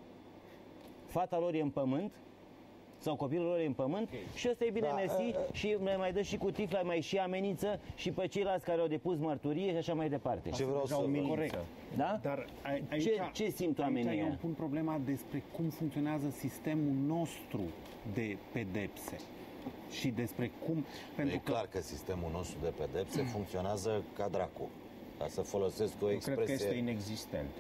Fata lor e în pământ, sau copilul lor e în pământ, și ăsta e bine mersi și mai dă și cu tifla, mai și amenință și pe ceilalți care au depus mărturie și așa mai departe. Ce vreau să corect. Da? Dar ce simt oamenii? Aici eu pun problema despre cum funcționează sistemul nostru de pedepse. Și despre cum... E clar că sistemul nostru de pedepse funcționează ca dracu. Ca să folosesc o expresie... Eu cred că este inexistent.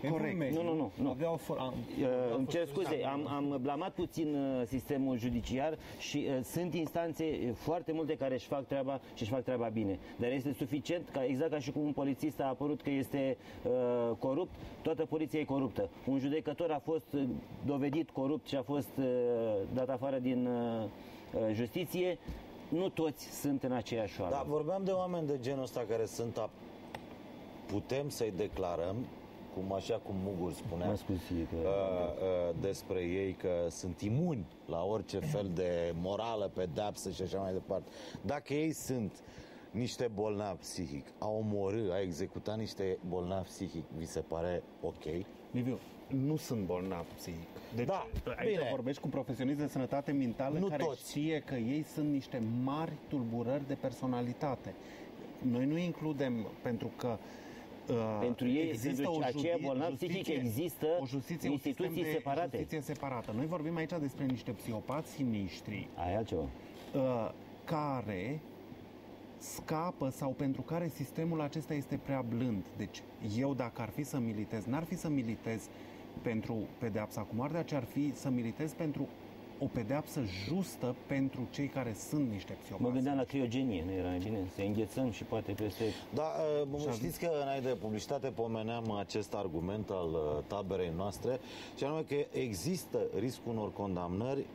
Corect. Nu. Îmi cer scuze, am blamat puțin sistemul judiciar și sunt instanțe foarte multe care își fac treaba și își fac treaba bine. Dar este suficient, exact ca și cum un polițist a apărut că este corupt, toată poliția e coruptă. Un judecător a fost dovedit corupt și a fost dat afară din justiție. Nu toți sunt în aceeași oameni. Da, vorbeam de oameni de genul ăsta care sunt putem să-i declarăm, așa cum Mugur spunea despre ei, că sunt imuni la orice fel de morală, pedeapsă și așa mai departe. Dacă ei sunt niște bolnavi psihic, a omorât, a executat niște bolnavi psihic, vi se pare ok? Liviu, nu sunt bolnavi psihic. Deci, da, aici bine. Vorbești cu profesioniști de sănătate mentală nu care toți. știe că ei sunt niște mari tulburări de personalitate. Noi nu includem, pentru că pentru ei există aceea bolnavi psihic, există o justiție, instituții separate. Justiție separată. Noi vorbim aici despre niște psihopați sinistri. Aia altceva. Care scapă sau pentru care sistemul acesta este prea blând. Deci eu, dacă ar fi să militez, n-ar fi să militez pentru pedeapsa cu moartea, ci ar fi să militez pentru o pedeapsă justă pentru cei care sunt niște psihopați. Mă gândeam la criogenie, nu era bine? Să înghețăm și poate peste... Da, știți că înainte de publicitate pomeneam acest argument al taberei noastre, și anume că există riscul unor condamnări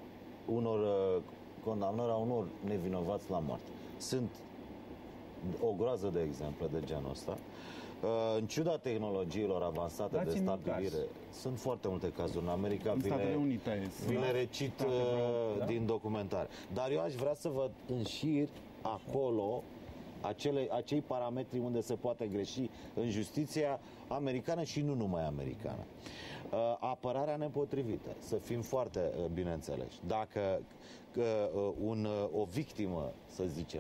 a unor nevinovați la moarte. Sunt o groază de exemple de genul ăsta. În ciuda tehnologiilor avansate de stabilire, sunt foarte multe cazuri. În America vi le recit din documentare. Dar eu aș vrea să văd în șir acolo acei parametri unde se poate greși în justiția americană și nu numai americană. Apărarea nepotrivită, să fim foarte bineînțeleși. Dacă o victimă, să zicem,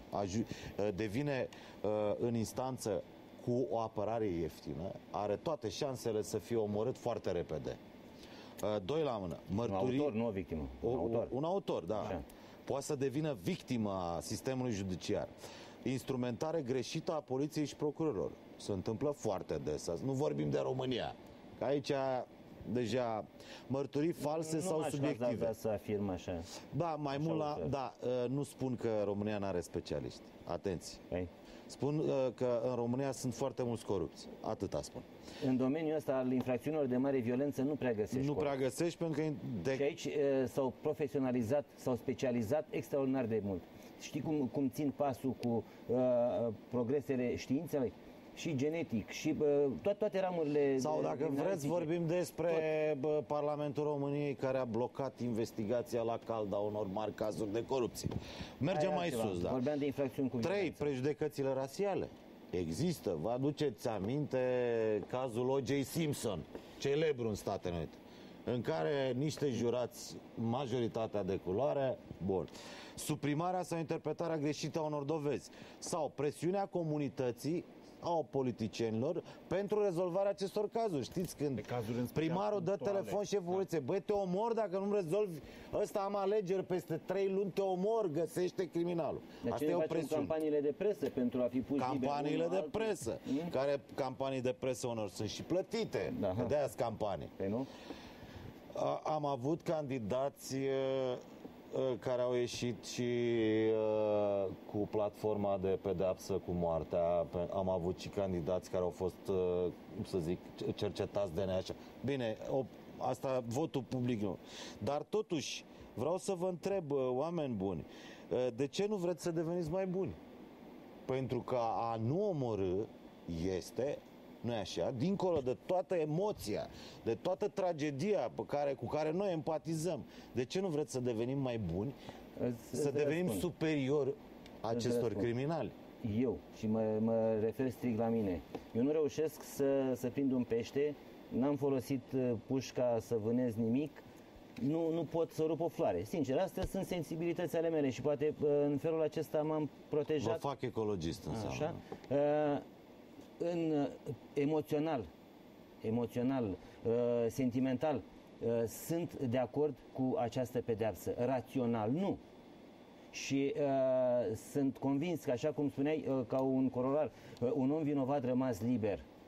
devine în instanță cu o apărare ieftină, are toate șansele să fie omorât foarte repede. Doi la mână. Mărturii, un autor, nu o victimă. Un autor, da. Așa. Poate să devină victimă a sistemului judiciar. Instrumentare greșită a poliției și procurorilor. Se întâmplă foarte des. Nu vorbim de România. Că aici deja mărturii false sau subiective. Nu să afirm așa. Da, mai mult nu spun că România nu are specialiști. Atenție. Spun că în România sunt foarte mulți corupți. Atâta spun. În domeniul ăsta al infracțiunilor de mare violență nu prea găsești. Nu prea găsești pentru că... Și aici s-au profesionalizat, s-au specializat extraordinar de mult. Știi cum țin pasul cu progresele științei? Și genetic, și toate ramurile... Sau dacă vreți, vorbim despre Parlamentul României, care a blocat investigația la cald a unor mari cazuri de corupție. Mergem mai sus, da. Vorbeam de infracțiuni cu violență. 3. Prejudecățile rasiale. Există. Vă aduceți aminte cazul O.J. Simpson, celebru în Statele Unite, în care niște jurați, majoritatea de culoare, bun, suprimarea sau interpretarea greșită a unor dovezi, sau presiunea comunității a politicienilor pentru rezolvarea acestor cazuri. Știți, când primarul dă telefon șefului poliției, băi, te omor dacă nu rezolvi ăsta, am alegeri peste 3 luni, te omor, găsește criminalul. Asta e o presiune. Campaniile de presă pentru a fi puși campaniile de presă, care campanii de presă unor sunt și plătite. Că de-aia sunt campanii. Păi nu? Am avut candidați care au ieșit și cu platforma de pedeapsă cu moartea. Am avut și candidați care au fost, să zic, cercetați de așa. Bine, asta, votul public nu. Dar totuși, vreau să vă întreb, oameni buni, de ce nu vreți să deveniți mai buni? Pentru că a nu omorâ este... Nu-i așa? Dincolo de toată emoția, de toată tragedia cu care noi empatizăm, de ce nu vreți să devenim mai buni, să devenim superiori acestor criminali? Eu, și mă refer strict la mine, eu nu reușesc să prind un pește, n-am folosit pușca să vânez nimic, nu pot să rup o floare. Sincer, astea sunt sensibilități ale mele și poate în felul acesta m-am protejat. Vă fac ecologist înseamnă. Așa? Emoțional, sentimental, sunt de acord cu această pedeapsă. Rațional, nu. Și sunt convins că, așa cum spuneai, ca un corolar, un om vinovat rămas liber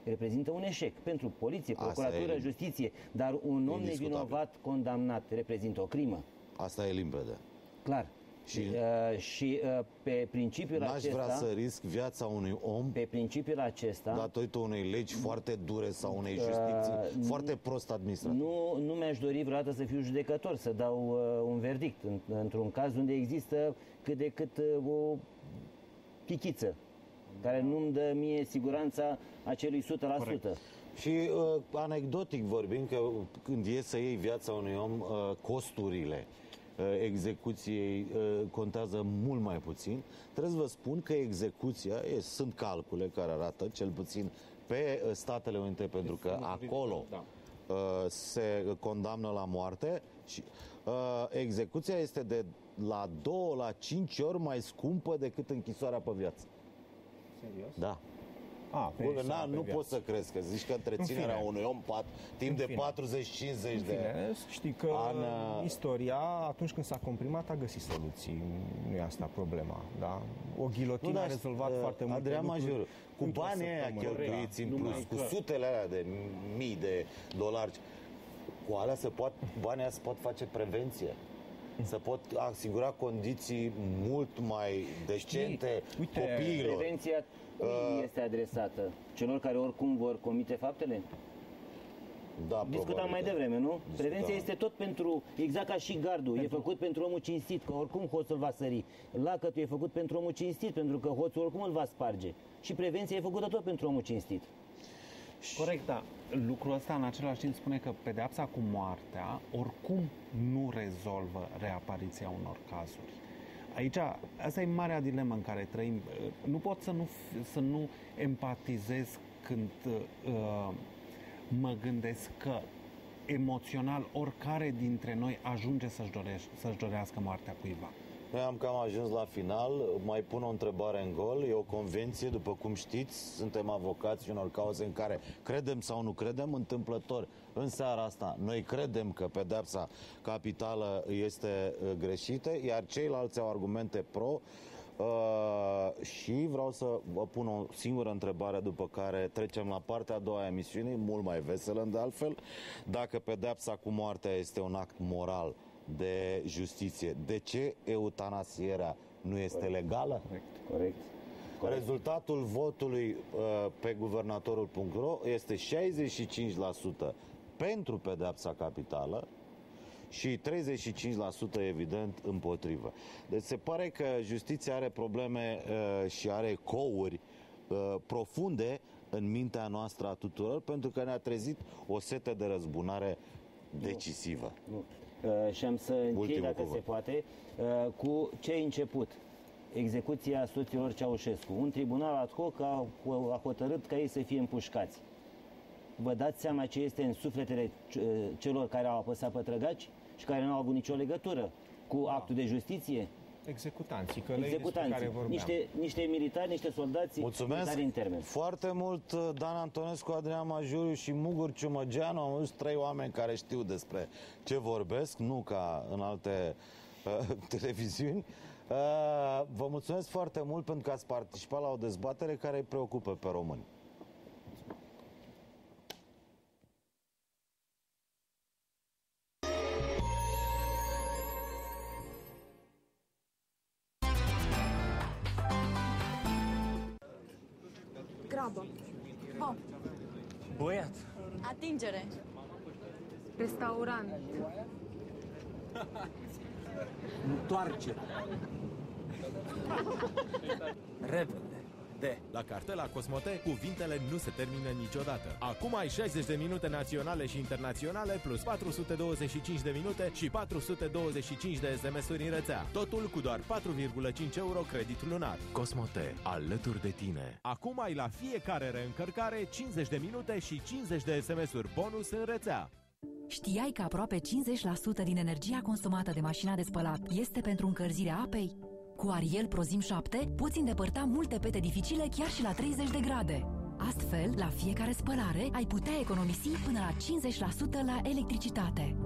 reprezintă un eșec pentru poliție, procuratură, justiție, dar un om nevinovat condamnat reprezintă o crimă. Asta e limpede. Clar. Și pe principiul acesta... N-aș vrea să risc viața unui om pe principiul acesta, datorită unei legi foarte dure sau unei justiții foarte prost administrate. Nu mi-aș dori vreodată să fiu judecător, să dau un verdict într-un caz unde există cât de cât o chichiță care nu-mi dă mie siguranța acelui 100%. Corect. Și anecdotic vorbind, că când e să iei viața unui om, costurile execuției contează mult mai puțin. Trebuie să vă spun că execuția, sunt calcule care arată, cel puțin pe Statele Unite, pentru că acolo se condamnă la moarte și execuția este de la 2 la 5 ori mai scumpă decât închisoarea pe viață. Serios? Da. Nu poți să crezi că zici că întreținerea unui om timp de 40-50 de ani. Știi că istoria, atunci când s-a comprimat, a găsit soluții. Nu e asta problema. Da? O ghilotină a rezolvat foarte multe Adrian Major, cu banii aia cheltuiți în plus, cu sutele alea de mii de dolari, cu alea banii aia se pot face prevenție. Se pot asigura condiții mult mai decente copiilor. Prevenția este adresată celor care oricum vor comite faptele? Da, discutam mai devreme, nu? Prevenția este tot pentru, exact ca și gardul, e făcut pentru omul cinstit, că oricum hoțul va sări. Lacătul e făcut pentru omul cinstit, pentru că hoțul oricum îl va sparge. Și prevenția e făcută tot pentru omul cinstit. Corect, da. Lucrul ăsta în același timp spune că pedeapsa cu moartea oricum nu rezolvă reapariția unor cazuri. Aici, asta e marea dilemă în care trăim. Nu pot să nu empatizez când mă gândesc că emoțional oricare dintre noi ajunge să-și dorească moartea cuiva. Noi am cam ajuns la final. Mai pun o întrebare în gol. E o convenție, după cum știți, suntem avocați unor cauze în care credem sau nu credem, întâmplător. În seara asta, noi credem că pedeapsa capitală este greșită, iar ceilalți au argumente pro. Și vreau să vă pun o singură întrebare, după care trecem la partea a doua a emisiunii, mult mai veselă de altfel. Dacă pedeapsa cu moartea este un act moral de justiție, de ce eutanasierea nu este legală? Corect. Rezultatul votului pe guvernatorul.ro este 65% pentru pedeapsa capitală și 35% evident împotrivă. Deci se pare că justiția are probleme și are ecouri profunde în mintea noastră a tuturor, pentru că ne-a trezit o sete de răzbunare decisivă. Și am să închei, dacă se poate, cu ce ai început. Execuția soților Ceaușescu. Un tribunal ad hoc a hotărât ca ei să fie împușcați. Vă dați seama ce este în sufletele celor care au apăsat pe trăgaci și care nu au avut nicio legătură cu actul de justiție? Executanții, care niște militari, niște soldați. Mulțumesc în termen. foarte mult, Dan Antonescu, Adrian Majuriu și Mugur Ciumăgeanu. Am văzut 3 oameni care știu despre ce vorbesc, nu ca în alte televiziuni. Vă mulțumesc foarte mult pentru că ați participat la o dezbatere care îi preocupă pe români. Grabă. Hop. Băiat. Atingere. Restaurant. Întoarce. Repede. La cartela Cosmote, cuvintele nu se termină niciodată. Acum ai 60 de minute naționale și internaționale, plus 425 de minute și 425 de SMS-uri în rețea. Totul cu doar 4,5 euro credit lunar. Cosmote, alături de tine. Acum ai la fiecare reîncărcare 50 de minute și 50 de SMS-uri bonus în rețea. Știai că aproape 50% din energia consumată de mașina de spălat este pentru încălzirea apei? Cu Ariel Prozim 7 poți îndepărta multe pete dificile chiar și la 30 de grade. Astfel, la fiecare spălare ai putea economisi până la 50% la electricitate.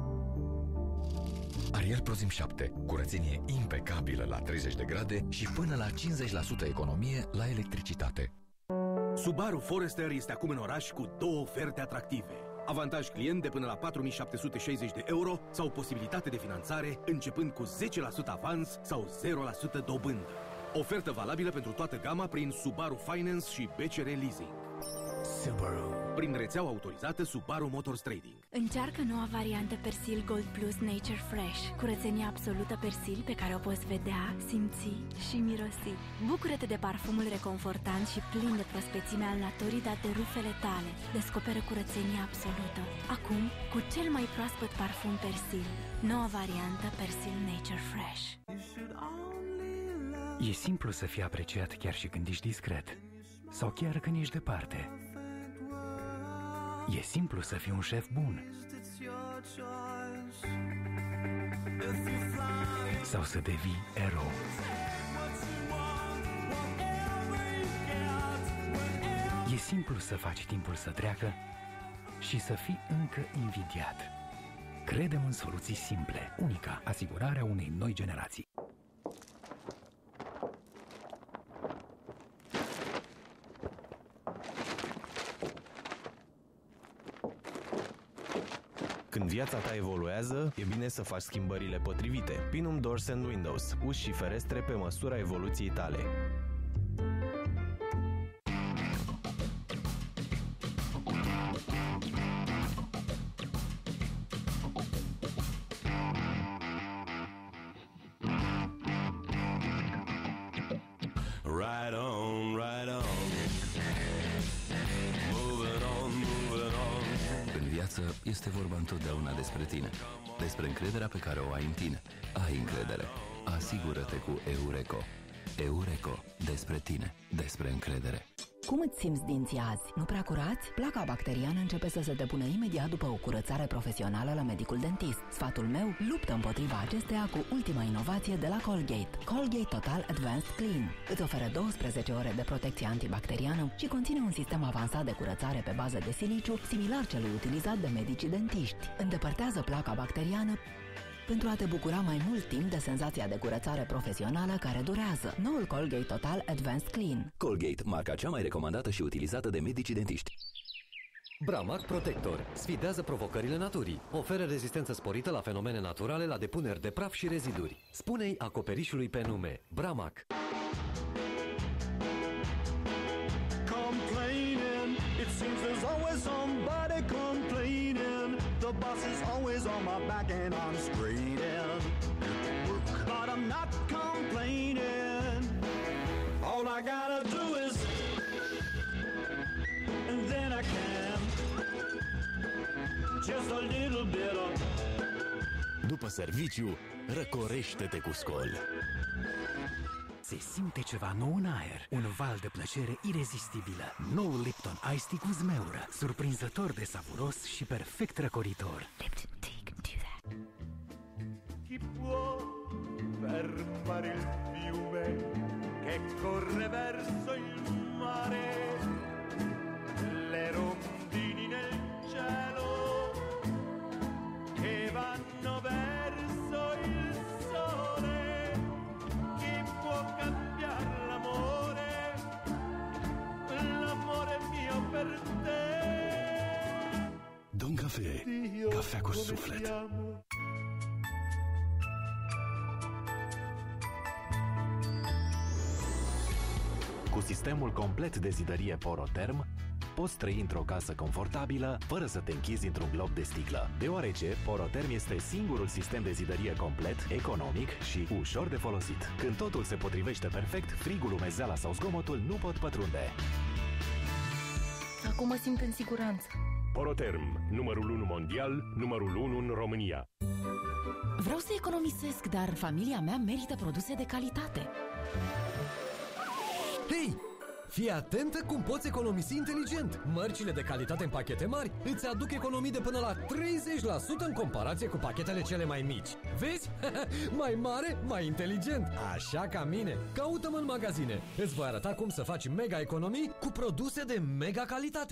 Ariel Prozim 7. Curățenie impecabilă la 30 de grade și până la 50% economie la electricitate. Subaru Forester este acum în oraș cu 2 oferte atractive. Avantaj client de până la 4.760 de euro sau posibilitate de finanțare începând cu 10% avans sau 0% dobândă. Ofertă valabilă pentru toată gama prin Subaru Finance și BCR Leasing. Subaru. Prin rețeaua autorizată Subaru Motors Trading. Încearcă noua variantă Persil Gold Plus Nature Fresh. Curățenie absolută Persil pe care o poți vedea, simți și mirosi. Bucură-te de parfumul reconfortant și plin de prospețime al naturii dat de rufele tale. Descoperă curățenie absolută. Acum, cu cel mai proaspăt parfum Persil. Noua variantă Persil Nature Fresh. E simplu să fii apreciat chiar și când ești discret. Sau chiar când ești departe. E simplu să fii un șef bun. Sau să devii erou. E simplu să faci timpul să treacă și să fii încă invidiat. Credem în soluții simple. Unica, asigurarea unei noi generații. Când viața ta evoluează, e bine să faci schimbările potrivite. Pinum Doors and Windows, uși și ferestre pe măsura evoluției tale. Right on, right on. Moving on, moving on. În viață este vorba întotdeauna despre tine, despre încrederea pe care o ai în tine. Ai încredere. Asigură-te cu Eureco. Eureco. Despre tine. Despre încredere. Cum îți simți dinții azi? Nu prea curați? Placa bacteriană începe să se depună imediat după o curățare profesională la medicul dentist. Sfatul meu? Luptă împotriva acesteia cu ultima inovație de la Colgate. Colgate Total Advanced Clean. Îți oferă 12 ore de protecție antibacteriană și conține un sistem avansat de curățare pe bază de siliciu, similar celui utilizat de medicii dentiști. Îndepărtează placa bacteriană pentru a te bucura mai mult timp de senzația de curățare profesională care durează. Noul Colgate Total Advanced Clean. Colgate, marca cea mai recomandată și utilizată de medicii dentiști. Bramac Protector sfidează provocările naturii. Oferă rezistență sporită la fenomene naturale, la depuneri de praf și reziduri. Spune-i acoperișului pe nume. Bramac. Complaining, it seems there's always somebody complaining. The boss is always on my back and I'm straining. But I'm not complaining. All I gotta do is, and then I can. Just a little bit of. După serviciu, răcorește-te cu Skol. Se simte ceva nou în aer. Un val de plăcere irezistibilă. Noul Lipton Ice Tea cu zmeură. Surprinzător de savuros și perfect răcoritor. Lipton Tea can do that. Chi può fermare il fiume che corre verso il mare? Le rondini nel cielo che vanno verso il sole. Chi può cambiare l'amore? L'amore mio per te. Don Café, cafea cu suflet. Cu sistemul complet de zidărie Poroterm, poți trăi într-o casă confortabilă, fără să te închizi într-un glob de sticlă, deoarece Poroterm este singurul sistem de zidărie complet, economic și ușor de folosit. Când totul se potrivește perfect, frigul, umezeala sau zgomotul nu pot pătrunde. Acum mă simt în siguranță. Poroterm, numărul 1 mondial, numărul 1 în România. Vreau să economisesc, dar familia mea merită produse de calitate. Hei! Fii atentă cum poți economisi inteligent! Mărcile de calitate în pachete mari îți aduc economii de până la 30% în comparație cu pachetele cele mai mici. Vezi? Mai mare, mai inteligent! Așa ca mine! Caută-mă în magazine! Îți voi arăta cum să faci mega economii cu produse de mega calitate!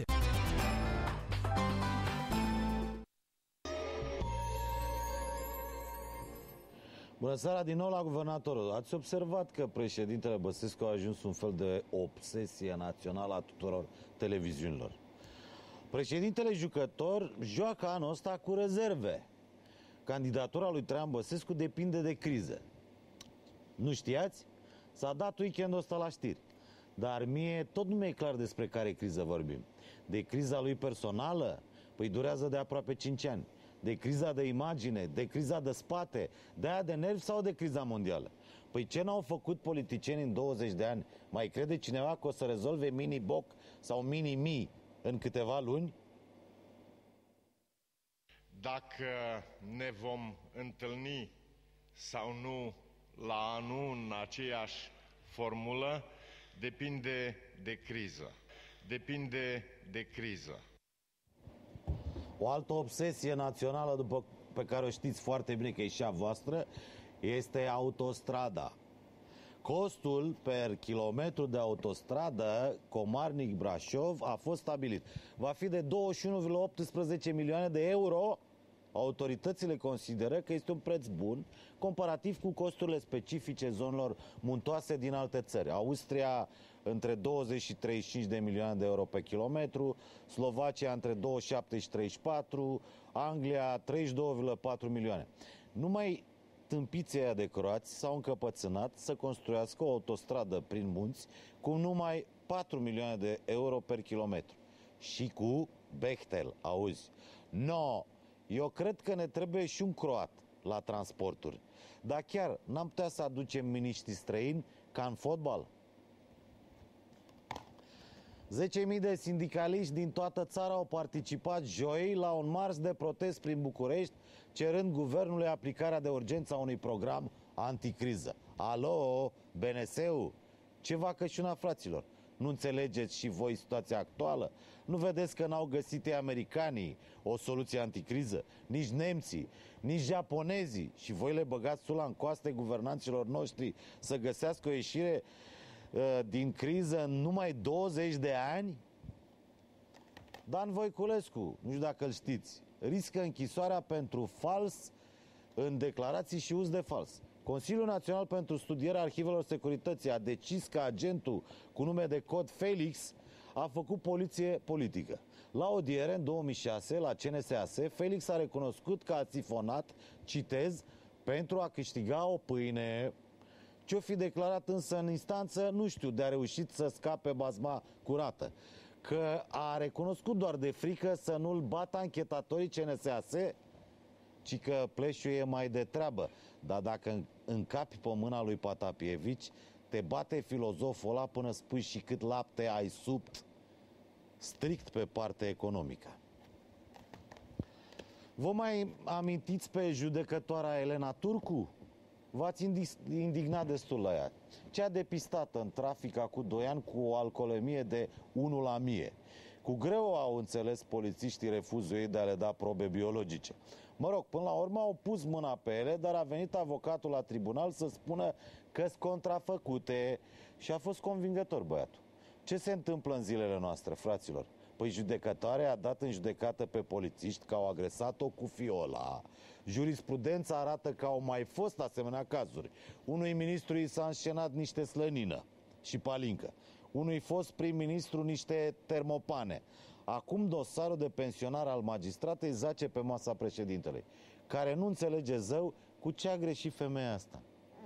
Bună seara din nou la guvernatorul. Ați observat că președintele Băsescu a ajuns un fel de obsesie națională a tuturor televiziunilor. Președintele jucător joacă anul ăsta cu rezerve. Candidatura lui Traian Băsescu depinde de criză. Nu știați? S-a dat weekendul ăsta la știri. Dar mie tot nu mi-e clar despre care criză vorbim. De criza lui personală? Păi durează de aproape 5 ani. De criza de imagine, de criza de spate, de aia de nervi sau de criza mondială? Păi ce n-au făcut politicieni în 20 de ani? Mai crede cineva că o să rezolve mini-boc sau mini-mi în câteva luni? Dacă ne vom întâlni sau nu la anul în aceeași formulă, depinde de criză. Depinde de criză. O altă obsesie națională, pe care o știți foarte bine că e și a voastră, este autostrada. Costul per kilometru de autostradă Comarnic-Brașov a fost stabilit. Va fi de 21,18 milioane de euro. Autoritățile consideră că este un preț bun comparativ cu costurile specifice zonelor muntoase din alte țări. Austria între 20 și 35 de milioane de euro pe kilometru, Slovacia între 27 și 34, Anglia 32,4 milioane. Numai tâmpiții aia de croați s-au încăpățânat să construiască o autostradă prin munți cu numai 4 milioane de euro per kilometru. Și cu Bechtel, auzi? No, eu cred că ne trebuie și un croat la transporturi. Dar chiar n-am putea să aducem miniștri străini ca în fotbal? 10.000 de sindicaliști din toată țara au participat joi la un mars de protest prin București, cerând guvernului aplicarea de urgență a unui program anticriză. Alo, BNS-ul? Ceva cășuna, fraților. Nu înțelegeți și voi situația actuală? Nu vedeți că n-au găsit ei americanii o soluție anticriză? Nici nemții, nici japonezii. Și voi le băgați sula în coaste guvernanților noștri să găsească o ieșire din criză în numai 20 de ani? Dan Voiculescu, nu știu dacă îl știți, riscă închisoarea pentru fals în declarații și uz de fals. Consiliul Național pentru Studierea Arhivelor Securității a decis că agentul cu nume de cod Felix a făcut poliție politică. La audiere, în 2006, la CNSAS, Felix a recunoscut că a sifonat, citez, pentru a câștiga o pâine. Ce-o fi declarat însă în instanță, nu știu, de a reușit să scape bazma curată. Că a recunoscut doar de frică să nu-l bată anchetatorii CNSAS, ci că pleșul e mai de treabă. Dar dacă încapi pe mâna lui Patapievici, te bate filozoful ăla până spui și cât lapte ai subt, strict pe partea economică. Vă mai amintiți pe judecătoarea Elena Turcu? V-ați indignat destul la ea. Cea depistată în trafic acum 2 ani cu o alcoolemie de 1 la 1000. Cu greu au înțeles polițiștii refuzul ei de a le da probe biologice. Mă rog, până la urmă au pus mâna pe ele, dar a venit avocatul la tribunal să spună că-s contrafăcute și a fost convingător băiatul. Ce se întâmplă în zilele noastre, fraților? Păi judecătoarea a dat în judecată pe polițiști că au agresat-o cu fiola. Jurisprudența arată că au mai fost asemenea cazuri. Unui ministru i s-a înscenat niște slănină și palincă. Unui fost prim-ministru niște termopane. Acum dosarul de pensionar al magistratei zace pe masa președintelui, care nu înțelege zău cu ce a greșit femeia asta.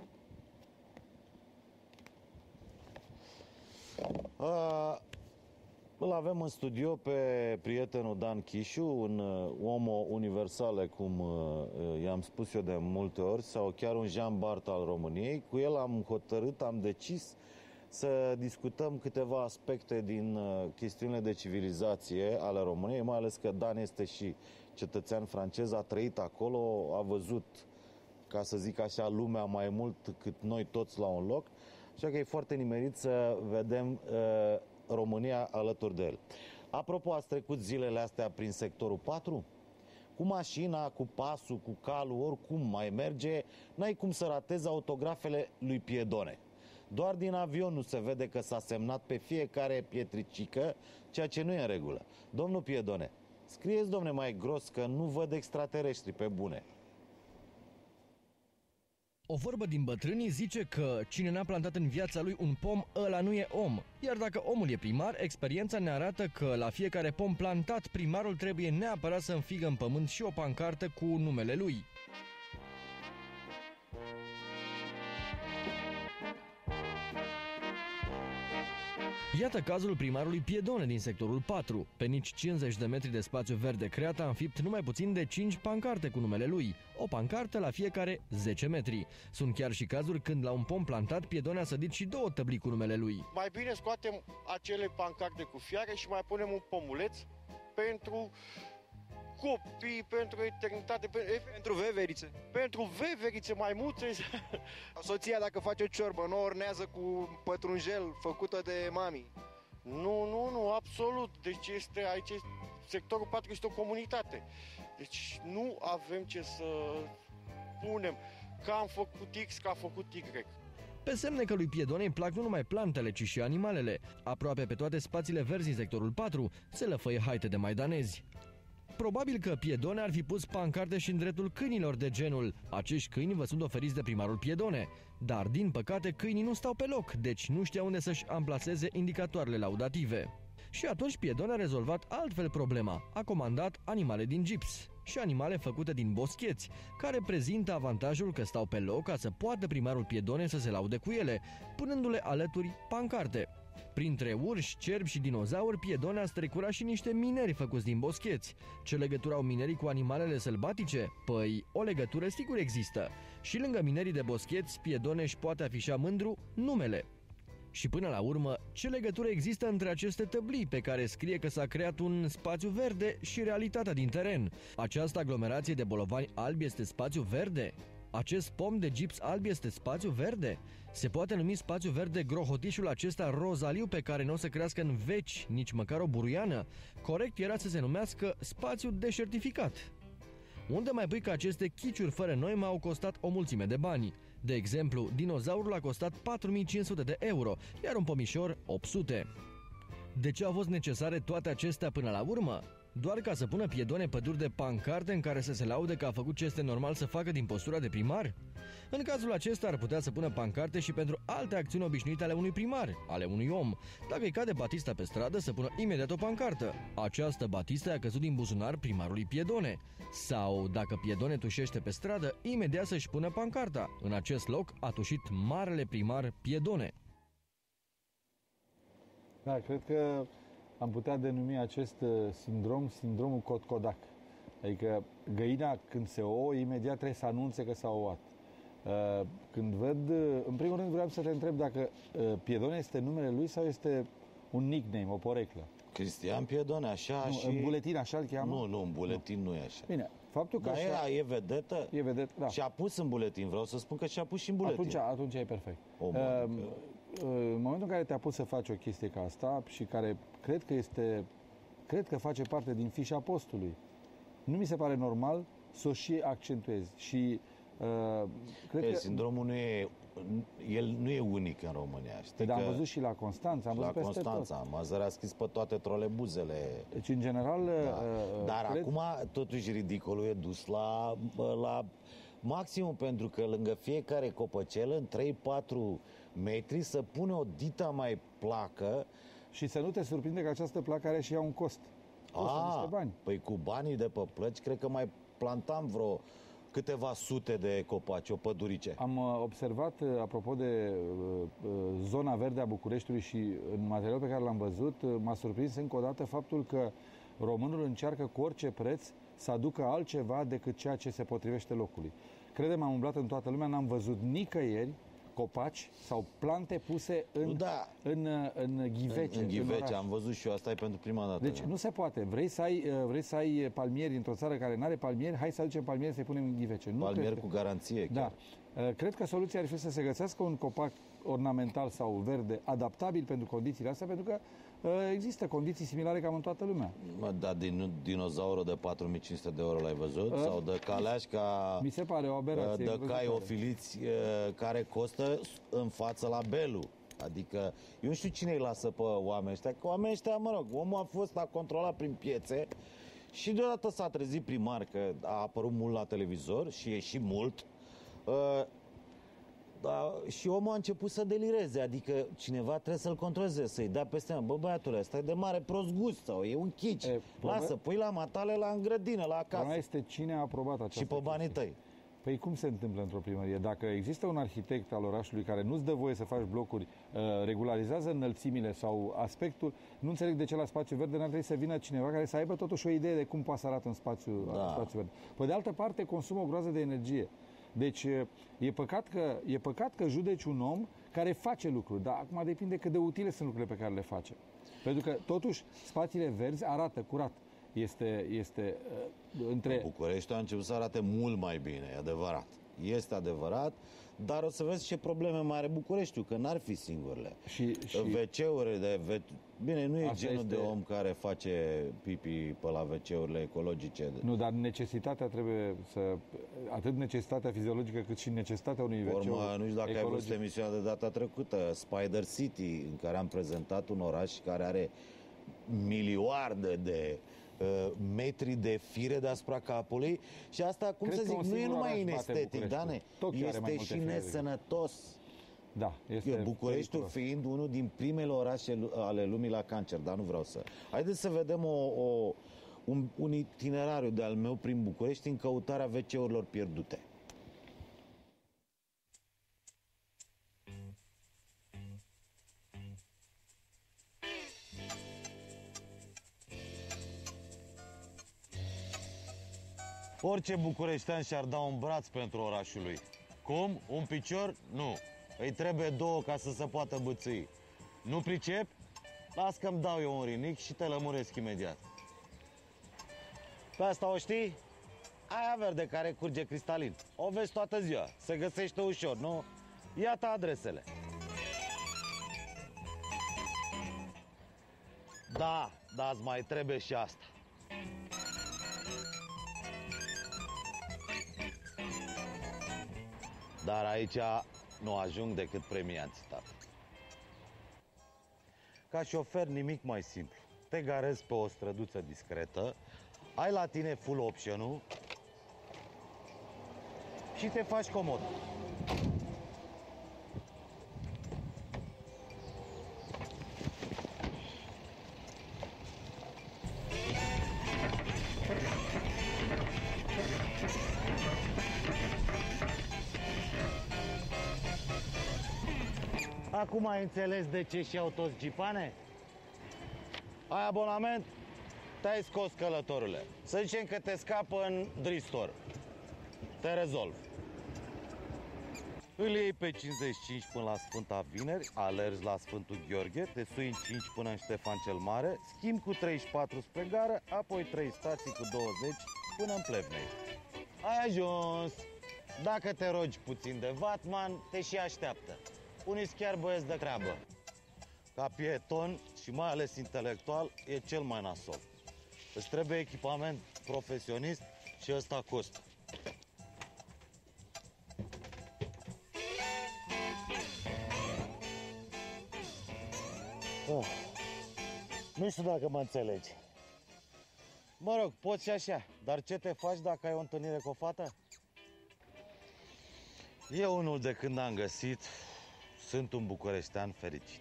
Îl avem în studio pe prietenul Dan Chișu, un Homo universale, cum i-am spus eu de multe ori, sau chiar un Jean Bart al României. Cu el am hotărât, am decis să discutăm câteva aspecte din chestiunile de civilizație ale României, mai ales că Dan este și cetățean francez, a trăit acolo, a văzut, ca să zic așa, lumea mai mult cât noi toți la un loc, așa că e foarte nimerit să vedem România alături de el. Apropo, ați trecut zilele astea prin sectorul 4? Cu mașina, cu pasul, cu calul, oricum mai merge, n-ai cum să ratezi autografele lui Piedone. Doar din avion nu se vede că s-a semnat pe fiecare pietricică, ceea ce nu e în regulă. Domnul Piedone, scrieți, domne, mai gros că nu văd extraterestri pe bune. O vorbă din bătrânii zice că cine n-a plantat în viața lui un pom, ăla nu e om. Iar dacă omul e primar, experiența ne arată că la fiecare pom plantat, primarul trebuie neapărat să înfigă în pământ și o pancartă cu numele lui. Iată cazul primarului Piedone din sectorul 4. Pe nici 50 de metri de spațiu verde creat a înfipt numai puțin de 5 pancarte cu numele lui. O pancartă la fiecare 10 metri. Sunt chiar și cazuri când la un pom plantat Piedone a sădit și 2 tăblii cu numele lui. Mai bine scoatem acele pancarte cu fiare și mai punem un pomuleț pentru copii, pentru eternitate, pentru veverițe. Pentru veverițe, maimuțe. Soția, dacă face o ciorbă, nu ornează cu pătrunjel făcută de mami. Nu, absolut. Deci aici sectorul 4 este o comunitate. Deci nu avem ce să punem că am făcut X, că a făcut Y. Pe semne că lui Piedone îi plac nu numai plantele, ci și animalele. Aproape pe toate spațiile verzi din sectorul 4 se lăfăie haite de maidanezi. Probabil că Piedone ar fi pus pancarte și în dreptul câinilor de genul: acești câini vă sunt oferiți de primarul Piedone. Dar, din păcate, câinii nu stau pe loc, deci nu știa unde să-și amplaseze indicatoarele laudative. Și atunci Piedone a rezolvat altfel problema. A comandat animale din gips și animale făcute din boscheți, care prezintă avantajul că stau pe loc ca să poată primarul Piedone să se laude cu ele, punându-le alături pancarte. Printre urși, cerbi și dinozauri, Piedone a strecurat și niște mineri făcuți din boscheți. Ce legătură au minerii cu animalele sălbatice? Păi, o legătură sigur există. Și lângă minerii de boscheți, Piedone își poate afișa mândru numele. Și până la urmă, ce legătură există între aceste tăblii pe care scrie că s-a creat un spațiu verde și realitatea din teren? Această aglomerație de bolovani albi este spațiu verde? Acest pom de gips alb este spațiu verde? Se poate numi spațiu verde grohotișul acesta rozaliu pe care nu o să crească în veci nici măcar o buruiană? Corect era să se numească spațiu deșertificat. Unde mai pui că aceste chiciuri fără noimă au costat o mulțime de bani? De exemplu, dinozaurul a costat 4500 de euro, iar un pomișor 800. De ce au fost necesare toate acestea până la urmă? Doar ca să pună Piedone păduri de pancarte în care să se laude că a făcut ce este normal să facă din postura de primar? În cazul acesta ar putea să pună pancarte și pentru alte acțiuni obișnuite ale unui primar, ale unui om. Dacă îi cade Batista pe stradă, să pună imediat o pancartă: această Batista a căzut din buzunar primarului Piedone. Sau, dacă Piedone tușește pe stradă, imediat să-și pună pancarta: în acest loc a tușit marele primar Piedone. Da, cred că am putea denumi acest sindromul cotcodac. Adică găina, când se ouă, imediat trebuie să anunțe că s-a ouat. Când văd, în primul rând vreau să te întreb dacă Piedone este numele lui sau este un nickname, o poreclă. Cristian Piedone, așa nu, și... În buletin așa îl cheamă? Nu, în buletin nu e așa. Bine, faptul că dar așa... e vedetă? E vedetă, da. Și a pus în buletin, vreau să spun că și-a pus și în buletin. Atunci e perfect. În momentul în care te-a pus să faci o chestie ca asta și care cred că face parte din fișa postului, nu mi se pare normal să o și accentuezi. Și cred că sindromul nu e unic în România. Știi, dar am văzut și la Constanța, am văzut peste tot. Mazărea a scris pe toate trolebuzele. Deci, în general... Da. Dar acum, totuși, ridicolul e dus la maximum, pentru că lângă fiecare copăcel, în 3-4 metri, să pune o dita mai placă. Și să nu te surprinde că această placă are și ea un cost. Costă niște bani. Păi cu banii de pe plăci, cred că mai plantam vreo câteva sute de copaci, o pădurice. Am observat, apropo de zona verde a Bucureștiului și în materialul pe care l-am văzut, m-a surprins încă o dată faptul că românul încearcă cu orice preț să aducă altceva decât ceea ce se potrivește locului. Credem, am umblat în toată lumea, n-am văzut nicăieri copaci sau plante puse în ghivece. În ghivece, am văzut și eu, asta e pentru prima dată. Deci nu se poate. Vrei să ai palmieri într-o țară care nu are palmieri, hai să aducem palmieri să-i punem în ghivece. Palmieri cu garanție. Da. Cred că soluția ar fi să se găsească un copac ornamental sau verde adaptabil pentru condițiile astea, pentru că există condiții similare cam în toată lumea. Da, dinozaurul de 4500 de euro l-ai văzut? Sau de caleașca... Mi se pare o aberație. De cai ofiliți care costă în față la Belu. Adică, eu nu știu cine îi lasă pe oamenii ăștia, că oamenii ăștia, mă rog, omul a controlat prin piețe și deodată s-a trezit primar, că a apărut mult la televizor și e și mult. Da, și omul a început să delireze, adică cineva trebuie să-l controleze, să-i dea peste mână. Bă, băiatule, ăsta e de mare prost gust sau e un chici. Lasă, pui la matale la în grădină, la acasă. Problema este cine a aprobat această Și pe banii tăi. Păi cum se întâmplă într-o primărie? Dacă există un arhitect al orașului care nu-ți dă voie să faci blocuri, regularizează înălțimile sau aspectul, nu înțeleg de ce la spațiu verde n-ar trebui să vină cineva care să aibă totuși o idee de cum poate să arată în spațiu verde. Pe de altă parte, consumă o groază de energie. Deci e păcat că judeci un om care face lucruri, dar acum depinde cât de utile sunt lucrurile pe care le face. Pentru că totuși spațiile verzi arată curat. Este între... București a început să arate mult mai bine, e adevărat. Este adevărat, dar o să vezi ce probleme mai are Bucureștiul, că n-ar fi singurele. Și WC-urile Bine, nu e Asta genul de om care face pipi pe la WC-urile ecologice. Nu, dar necesitatea trebuie să... Atât necesitatea fiziologică cât și necesitatea unui WC-uri nu știu dacă ecologic. ai văzut emisiunea de data trecută, Spider City, în care am prezentat un oraș care are miliarde de metri de fire deasupra capului și asta, cum să zic, nu e numai inestetic, Dane, este și nesănătos. Da, este Bucureștiul fiind unul din primele orașe ale lumii la cancer, dar nu vreau să... Haideți să vedem un itinerariu de-al meu prin București în căutarea WC-urilor pierdute. Orice bucureștean și-ar da un braț pentru orașul lui. Cum? Un picior? Nu. Îi trebuie două ca să se poată bâțâi. Nu pricep? Las că-mi dau eu un rinic și te lămuresc imediat. Pe asta o știi? Aia verde care curge cristalin. O vezi toată ziua. Se găsește ușor, nu? Iată adresele. Da, îți mai trebuie și asta. Dar aici nu ajung decât premianții, tată. Ca șofer nimic mai simplu. Te garezi pe o străduță discretă, ai la tine full option-ul și te faci comod. Acum ai înțeles de ce și-au toți gipane? Ai abonament? Te-ai scos, călătorule. Să zicem că te scapă în Dristor. Te rezolv. Îl iei pe 55 până la Sfânta Vineri, alergi la Sfântul Gheorghe, te sui în 5 până în Ștefan cel Mare, schimbi cu 34 spre gară, apoi 3 stații cu 20 până în Plevnei. Ai ajuns! Dacă te rogi puțin de vatman, te și așteaptă. Unii chiar băieți de treabă. Ca pieton și mai ales intelectual e cel mai nasol. Îți trebuie echipament profesionist și ăsta costă. Nu știu dacă mă înțelegi. Mă rog, poți și așa, dar ce te faci dacă ai o întâlnire cu o fată? Eu unul de când am găsit, sunt un bucureștean fericit.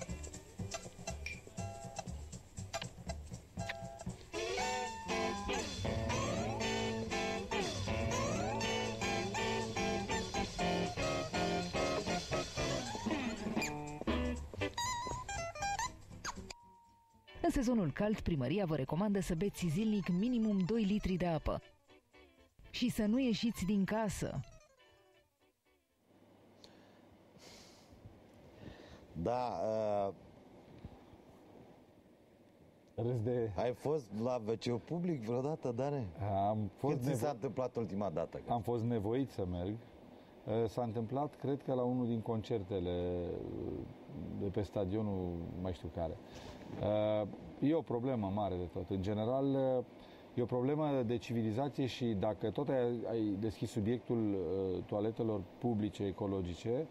În sezonul cald, primăria vă recomandă să beți zilnic minimum 2 litri de apă și să nu ieșiți din casă. Da, ai fost la WC public vreodată, Dane? Am fost. Când ți s-a întâmplat ultima dată? Am fost nevoit să merg. S-a întâmplat, cred că la unul din concertele de pe stadionul, mai știu care. E o problemă mare de tot. În general, e o problemă de civilizație și dacă tot ai deschis subiectul toaletelor publice, ecologice,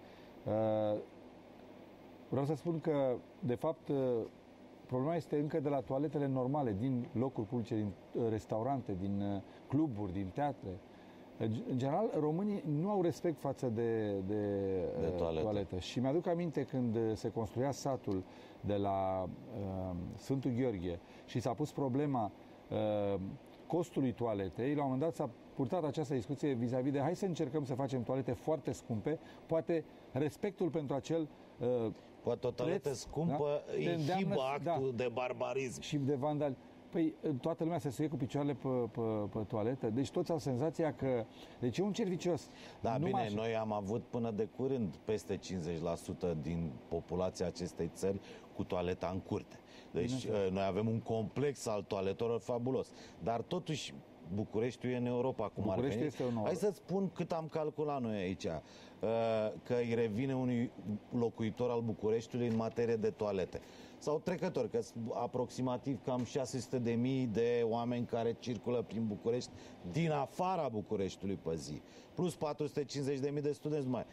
vreau să spun că, de fapt, problema este încă de la toaletele normale, din locuri publice, din restaurante, din cluburi, din teatre. În general, românii nu au respect față de toaletă. Și mi-aduc aminte când se construia satul de la Sfântul Gheorghe și s-a pus problema costului toaletei, la un moment dat s-a purtat această discuție vis-a-vis de hai să încercăm să facem toalete foarte scumpe, poate respectul pentru acel poate o toaletă scumpă inhibă actul de barbarism și de vandal. Păi toată lumea se suie cu picioarele pe toaletă, deci toți au senzația că deci e un cer vicios. Da, bine, noi am avut până de curând peste 50% din populația acestei țări cu toaleta în curte. Deci noi avem un complex al toaletelor fabulos. Dar totuși Bucureștiul e în Europa, cum ar veni. Hai să spun cât am calculat noi aici, că îi revine unui locuitor al Bucureștiului în materie de toalete. Sau trecători, că aproximativ cam 600.000 de oameni care circulă prin București din afara Bucureștiului pe zi. Plus 450.000 de studenți mai.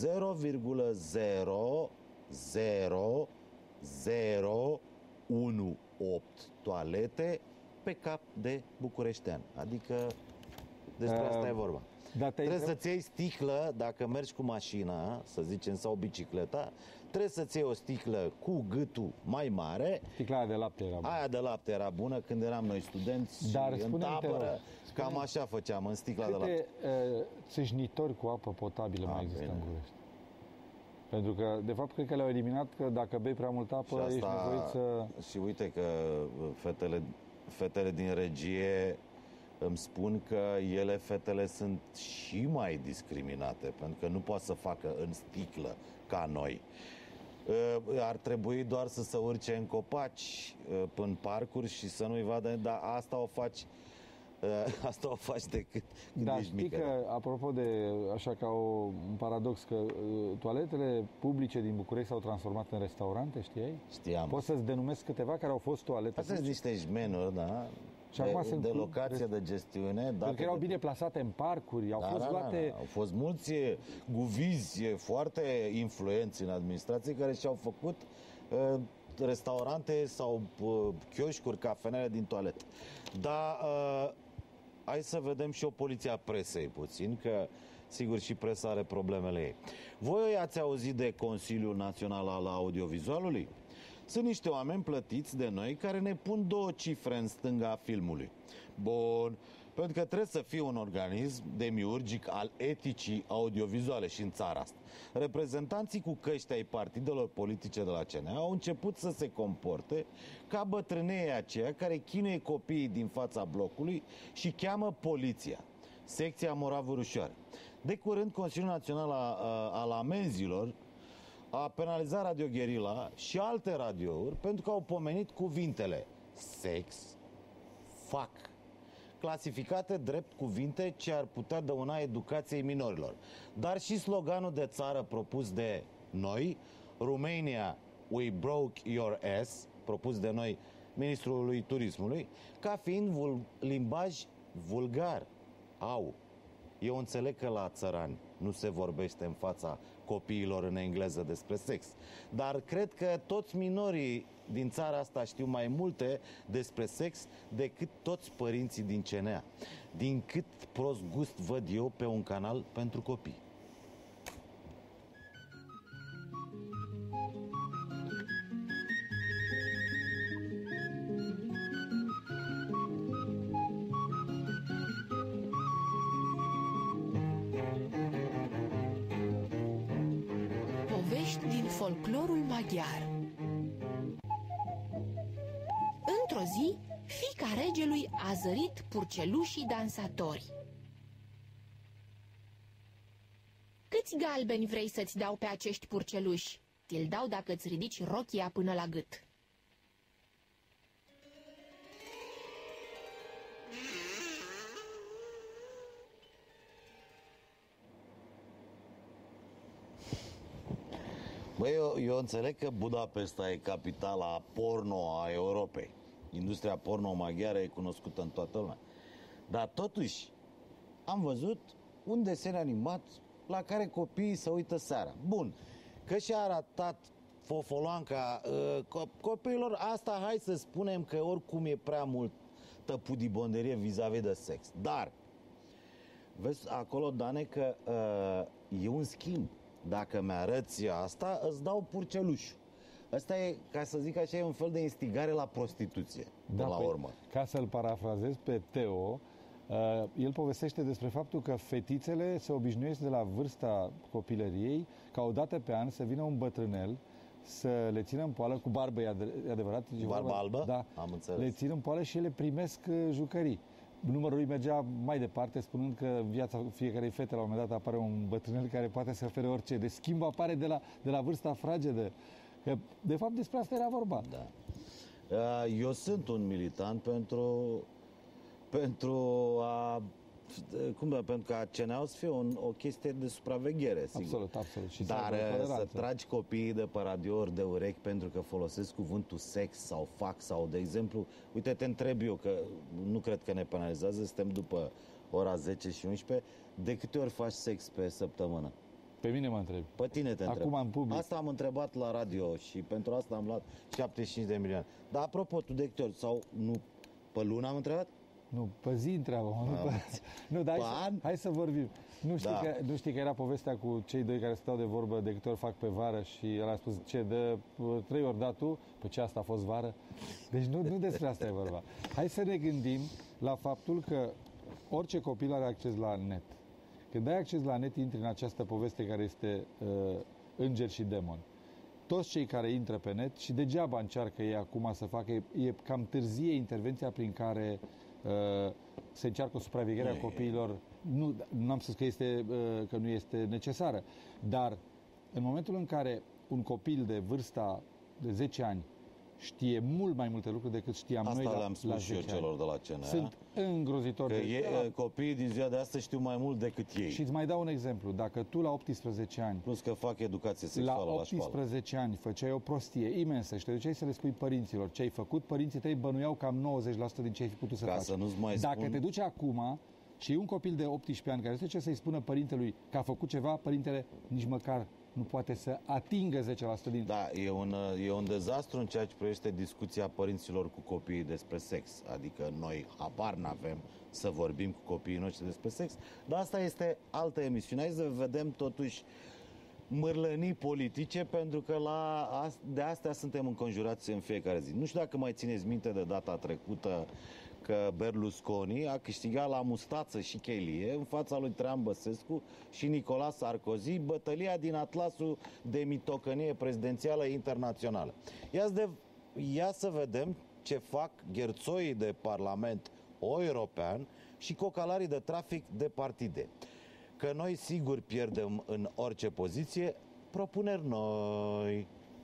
0,00018 toalete pe cap de bucureștean. Adică despre asta e vorba. Trebuie să-ți iei sticlă, dacă mergi cu mașina, să zicem, sau bicicleta, trebuie să-ți iei o sticlă cu gâtul mai mare. Sticla aia de lapte era bună. Aia de lapte era bună când eram noi studenți. Dar și în tabără. Cam așa făceam, în sticla de lapte. Câte țâșnitori cu apă potabilă mai există în București? Pentru că, de fapt, cred că le-au eliminat că dacă bei prea mult apă, ești nevoit să... Și uite că fetele din regie îmi spun că fetele sunt și mai discriminate, pentru că nu poate să facă în sticlă ca noi. Ar trebui doar să se urce în copaci, în parcuri și să nu-i vadă, dar asta o faci decât când ești mică. Știi că, apropo de, așa ca un paradox, că toaletele publice din București s-au transformat în restaurante, știai? Știam. Poți să-ți denumesc câteva care au fost toalete publice? Astea sunt niște jmenuri, da? Și acum sunt de locație de gestiune. Pentru că erau bine plasate în parcuri, au fost luate... Au fost mulți guvizi foarte influenți în administrație care și-au făcut restaurante sau chioșcuri, cafenele din toaletă. Dar hai să vedem și o poliție a presei puțin, că sigur și presa are problemele ei. Voi ați auzit de Consiliul Național al Audiovizualului? Sunt niște oameni plătiți de noi care ne pun două cifre în stânga filmului. Bun, pentru că trebuie să fie un organism demiurgic al eticii audiovizuale și în țara asta. Reprezentanții cu căști ai partidelor politice de la CNA au început să se comporte ca bătrâneii aceia care chinuie copiii din fața blocului și cheamă poliția, secția Moravuri Ușoare. De curând, Consiliul Național al Amenzilor a penalizat Radio Guerilla și alte radiouri pentru că au pomenit cuvintele sex, fuck, clasificate drept cuvinte ce ar putea dăuna educației minorilor. Dar și sloganul de țară propus de noi, Romania, we broke your ass, propus de noi, ministrului turismului, ca fiind limbaj vulgar. Eu înțeleg că la țărani nu se vorbește în fața copiilor în engleză despre sex, dar cred că toți minorii din țara asta știu mai multe despre sex decât toți părinții din CNA, din cât prost gust văd eu pe un canal pentru copii. Din folclorul maghiar. Într-o zi, fiica regelui a zărit purcelușii dansatori. Câți galbeni vrei să-ți dau pe acești purceluși? Ți-l dau dacă îți ridici rochia până la gât. Băi, eu înțeleg că Budapesta e capitala porno a Europei. Industria porno maghiară e cunoscută în toată lumea. Dar totuși, am văzut un desen animat la care copiii se uită seara. Bun, că și-a arătat fofoloanca copiilor, asta hai să spunem că oricum e prea multă pudibonderie vis-a-vis de sex. Dar Vezi acolo, Dane, că e un schimb. Dacă mi-arăți asta, îți dau purcelușul. Asta e, ca să zic așa, e un fel de instigare la prostituție, Da, la urmă. Ca să-l parafrazez pe Teo, el povestește despre faptul că fetițele se obișnuiesc de la vârsta copilăriei ca o dată pe an să vină un bătrânel să le țină în poală, cu barbă, e adevărat. Barbă albă? Da. Am înțeles. Le țin în poală și ele primesc jucării. Numărul lui mergea mai departe, spunând că în viața fiecarei fete, la un moment dat, apare un bătrânel care poate să ofere orice. De schimb apare de la vârsta fragedă. Că, de fapt, despre asta era vorba. Da. Eu sunt un militant pentru ca CNA-ul să fie o chestie de supraveghere, sigur. Absolut. Și dar să tragi copiii de pe radiouri de urechi pentru că folosesc cuvântul sex sau fac sau, de exemplu, uite, te întreb eu, că nu cred că ne penalizează, suntem după ora 10 și 11, de câte ori faci sex pe săptămână? Pe mine mă întreb. Pe tine te întreb. Acum în public. Asta am întrebat la radio și pentru asta am luat 75 de milioane. Dar apropo, tu de câte ori? Sau nu, pe lună am întrebat? Nu, pe zi întreabă. Nu, dar hai să vorbim. Nu știi că era povestea cu cei doi care stau de vorbă de câte ori fac pe vară și el a spus, ce, de 3 ori da tu? Păi ce, asta a fost vară? Deci nu despre asta e vorba. Hai să ne gândim la faptul că orice copil are acces la net. Când ai acces la net, intri în această poveste care este îngeri și demoni. Toți cei care intră pe net, și degeaba încearcă ei acum să facă, e cam târzie intervenția prin care se încearcă o supraveghere a copiilor. Nu am spus că nu este necesară, dar în momentul în care un copil de vârsta de 10 ani știe mult mai multe lucruri decât știam noi la 10 ani. Asta le-am spus și eu celor de la CNA. Sunt îngrozitori. Că copiii din ziua de astăzi știu mai mult decât ei. Și îți mai dau un exemplu. Dacă tu la 18 ani... Plus că fac educație sexuală la școală. La 18 ani făceai o prostie imensă și te duceai să le spui părinților ce ai făcut, părinții tăi bănuiau cam 90% din ce ai fi putut să faci. Să nu-ți mai Dacă te duci acum și un copil de 18 ani care se duce să-i spună părintelui că a făcut ceva, părintele nici măcar nu poate să atingă 10% din... Da, e un dezastru în ceea ce privește discuția părinților cu copiii despre sex. Adică noi habar n-avem să vorbim cu copiii noștri despre sex, dar asta este altă emisiune. Hai să vedem totuși mârlănii politice, pentru că de astea suntem înconjurați în fiecare zi. Nu știu dacă mai țineți minte de data trecută că Berlusconi a câștigat la mustață și chelie în fața lui Traian Băsescu și Nicolas Sarkozy bătălia din atlasul de mitocănie prezidențială internațională. Ia să vedem ce fac gherțoii de parlament european și cocalarii de trafic de partide. Că noi sigur pierdem în orice poziție, propuneri noi.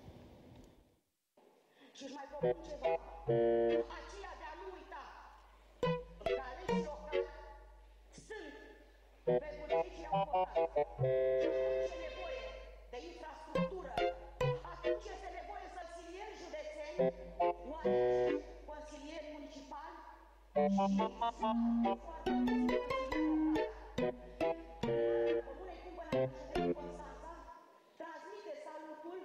Și mai propun ceva. Aceea de a nu uita că aleșii locali sunt pentru cei au votat. Și atunci e nevoie de infrastructură, atunci este nevoie să consilieri județeni, oameni consilieri municipali și foarte mulți Comunei Cumpăna Președinte Constanța transmite salutul.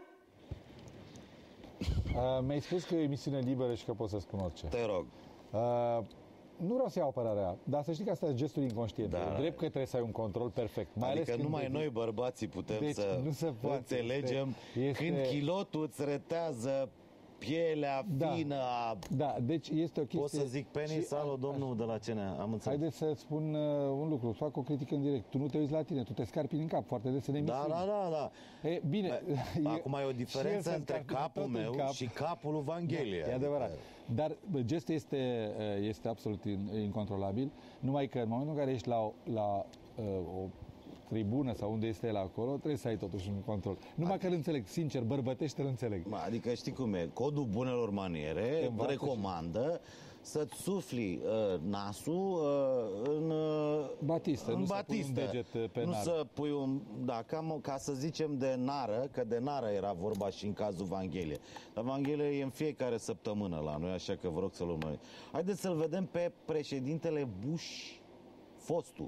Mi-ai spus că e emisiune liberă și că pot să spun orice. Te rog. Nu vreau să iau apărarea, dar să știi că asta e gestul inconștient. Drept că trebuie să ai un control perfect. Mai adică numai noi bărbații putem să înțelegem când chilotul îți retează pielea fină. Da, deci este o chestie... Pot să zic penis, alo, domnul de la CNA, am înțeles. Haideți să spun un lucru, fac o critică în direct. Tu nu te uiți la tine, tu te scarpi în cap foarte des în emisiune. Da. E, bine. Acum e o diferență între capul meu și capul lui Vanghelie. E adevărat. Dar gestul este absolut incontrolabil, numai că în momentul în care ești la o tribună sau unde este el acolo, trebuie să ai totuși un control. Numai că îl înțeleg, sincer, bărbătește, îl înțeleg. Adică știi cum e, codul bunelor maniere recomandă să-ți sufli nasul în batistă, în nu batistă. Să pui un deget pe nu nară. să pui un, ca să zicem de nară, că de nară era vorba și în cazul Vanghelie. Dar Vanghelie e în fiecare săptămână la noi, așa că vă rog să-l urmăriți. Haideți să-l vedem pe președintele Bush, fostul.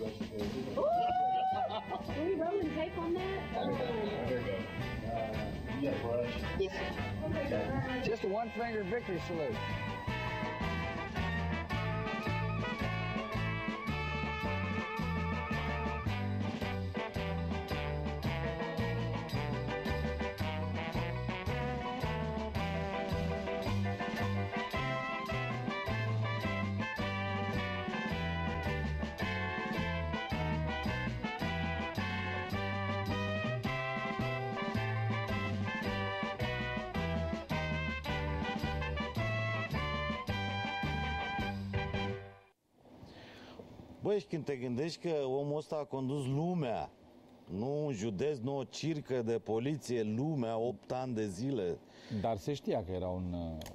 We will take on that. Just a one-finger victory salute. Băi, și când te gândești că omul ăsta a condus lumea, nu un județ, nu o circă de poliție, lumea, 8 ani de zile. Dar se știa că era un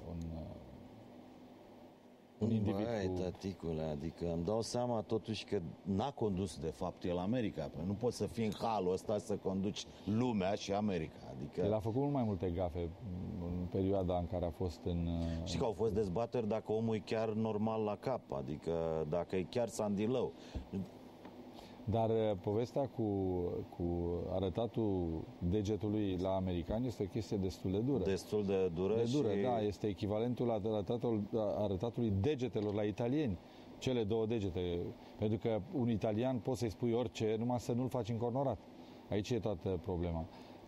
individ Băi, cu... taticule, adică îmi dau seama totuși că n-a condus de fapt el America. Păi nu poți să fii în halul ăsta să conduci lumea și America. Adică... El a făcut mult mai multe gafe în perioada în care a fost în... Știi că au fost dezbateri dacă omul e chiar normal la cap, adică dacă e chiar sandilău. Dar povestea cu arătatul degetului la americani este o chestie destul de dură. Destul de dură, și... da, este echivalentul arătatului degetelor la italieni. Cele două degete. Pentru că un italian poți să-i spui orice, numai să nu-l faci încornorat. Aici e toată problema.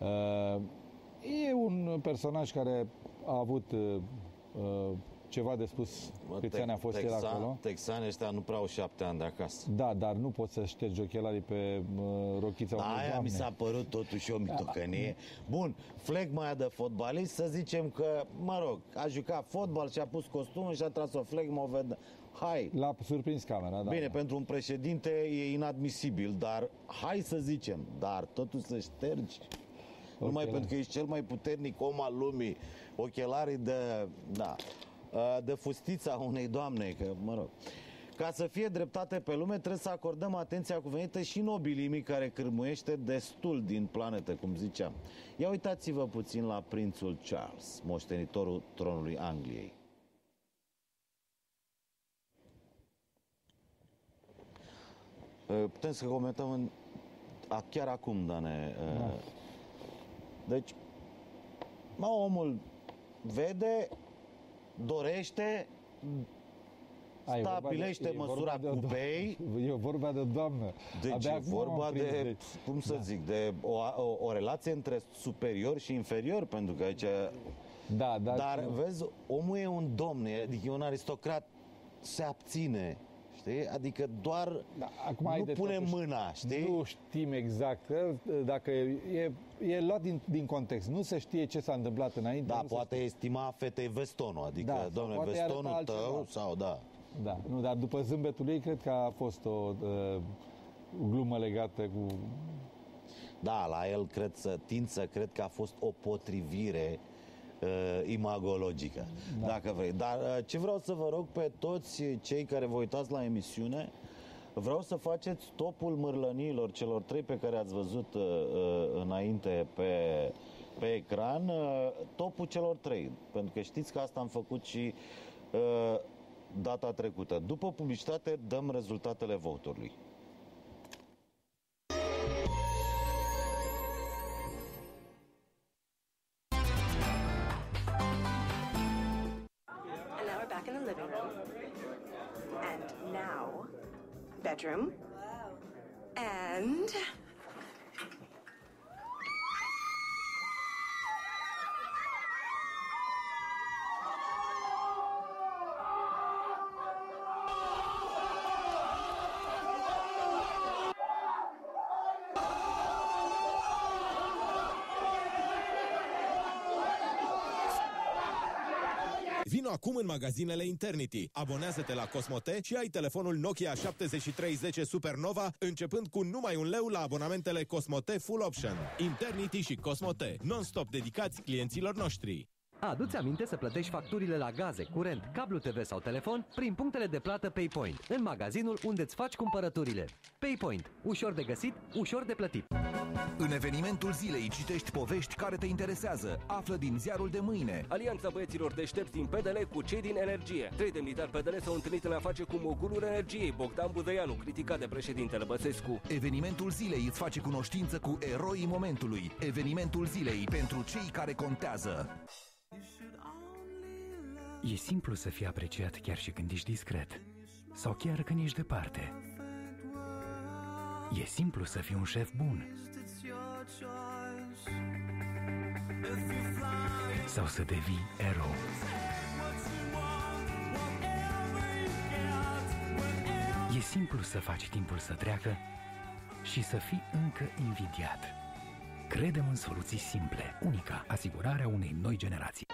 E un personaj care a avut ceva de spus câți ani a fost el acolo. Texanii ăștia nu prea au 7 ani de acasă. Da, dar nu poți să ștergi ochelarii pe rochița unei aia doamne. mi s-a părut totuși o mitocănie. Bun, flegma aia de fotbalist, să zicem că, mă rog, a jucat fotbal și a pus costumul și a tras o flegmă, o vedă. Hai. L-a surprins camera, da. Bine, da. pentru un președinte e inadmisibil, dar hai să zicem, dar totuși să ștergi. Numai pentru că ești cel mai puternic om al lumii, ochelarii de fustița unei doamne, că, mă rog. Ca să fie dreptate pe lume, trebuie să acordăm atenția cuvenită și nobilimii care cârmuiește destul din planetă, cum ziceam. Ia uitați-vă puțin la prințul Charles, moștenitorul tronului Angliei. Putem să comentăm chiar acum, Dane. Deci, omul vede, dorește, stabilește măsura cupei. E vorba de doamnă. Deci e vorba de, cum să zic, de o relație între superior și inferior, pentru că aici... Dar vezi, omul e un domn, adică e un aristocrat, se abține. Știi? Adică doar nu pune mâna, știi? Nu știm exact, dacă e luat din context. Nu se știe ce s-a întâmplat înainte. Da, poate estima fetei vestonul, adică, domnule, vestonul tău sau da. Da, nu, dar după zâmbetul ei, cred că a fost o glumă legată cu... Da, la el cred că a fost o potrivire imagologică, dacă vrei. Dar ce vreau să vă rog pe toți cei care vă uitați la emisiune, vreau să faceți topul mârlăniilor, celor 3 pe care ați văzut înainte pe ecran, topul celor 3, pentru că știți că asta am făcut și data trecută. După publicitate dăm rezultatele votului. Bedroom. And Vino acum în magazinele Internity. Abonează-te la Cosmote și ai telefonul Nokia 7310 Supernova, începând cu numai €1 la abonamentele Cosmote Full Option. Internity și Cosmote, non-stop dedicați clienților noștri. Adu-ți aminte să plătești facturile la gaze, curent, cablu TV sau telefon prin punctele de plată PayPoint, în magazinul unde îți faci cumpărăturile. PayPoint. Ușor de găsit, ușor de plătit. În evenimentul zilei citești povești care te interesează. Află din ziarul de mâine. Alianța băieților deștepți din PDL cu cei din Energie. 3 demnitari PDL s-au întâlnit în afaceri cu mogulul energiei, Bogdan Budăianu, criticat de președintele Băsescu. Evenimentul zilei îți face cunoștință cu eroii momentului. Evenimentul zilei pentru cei care contează. E simplu să fii apreciat chiar și când ești discret. Sau chiar când ești departe. E simplu să fii un șef bun. Sau să devii erou. E simplu să faci timpul să treacă și să fii încă invidiat. Credem în soluții simple, unica, asigurarea unei noi generații.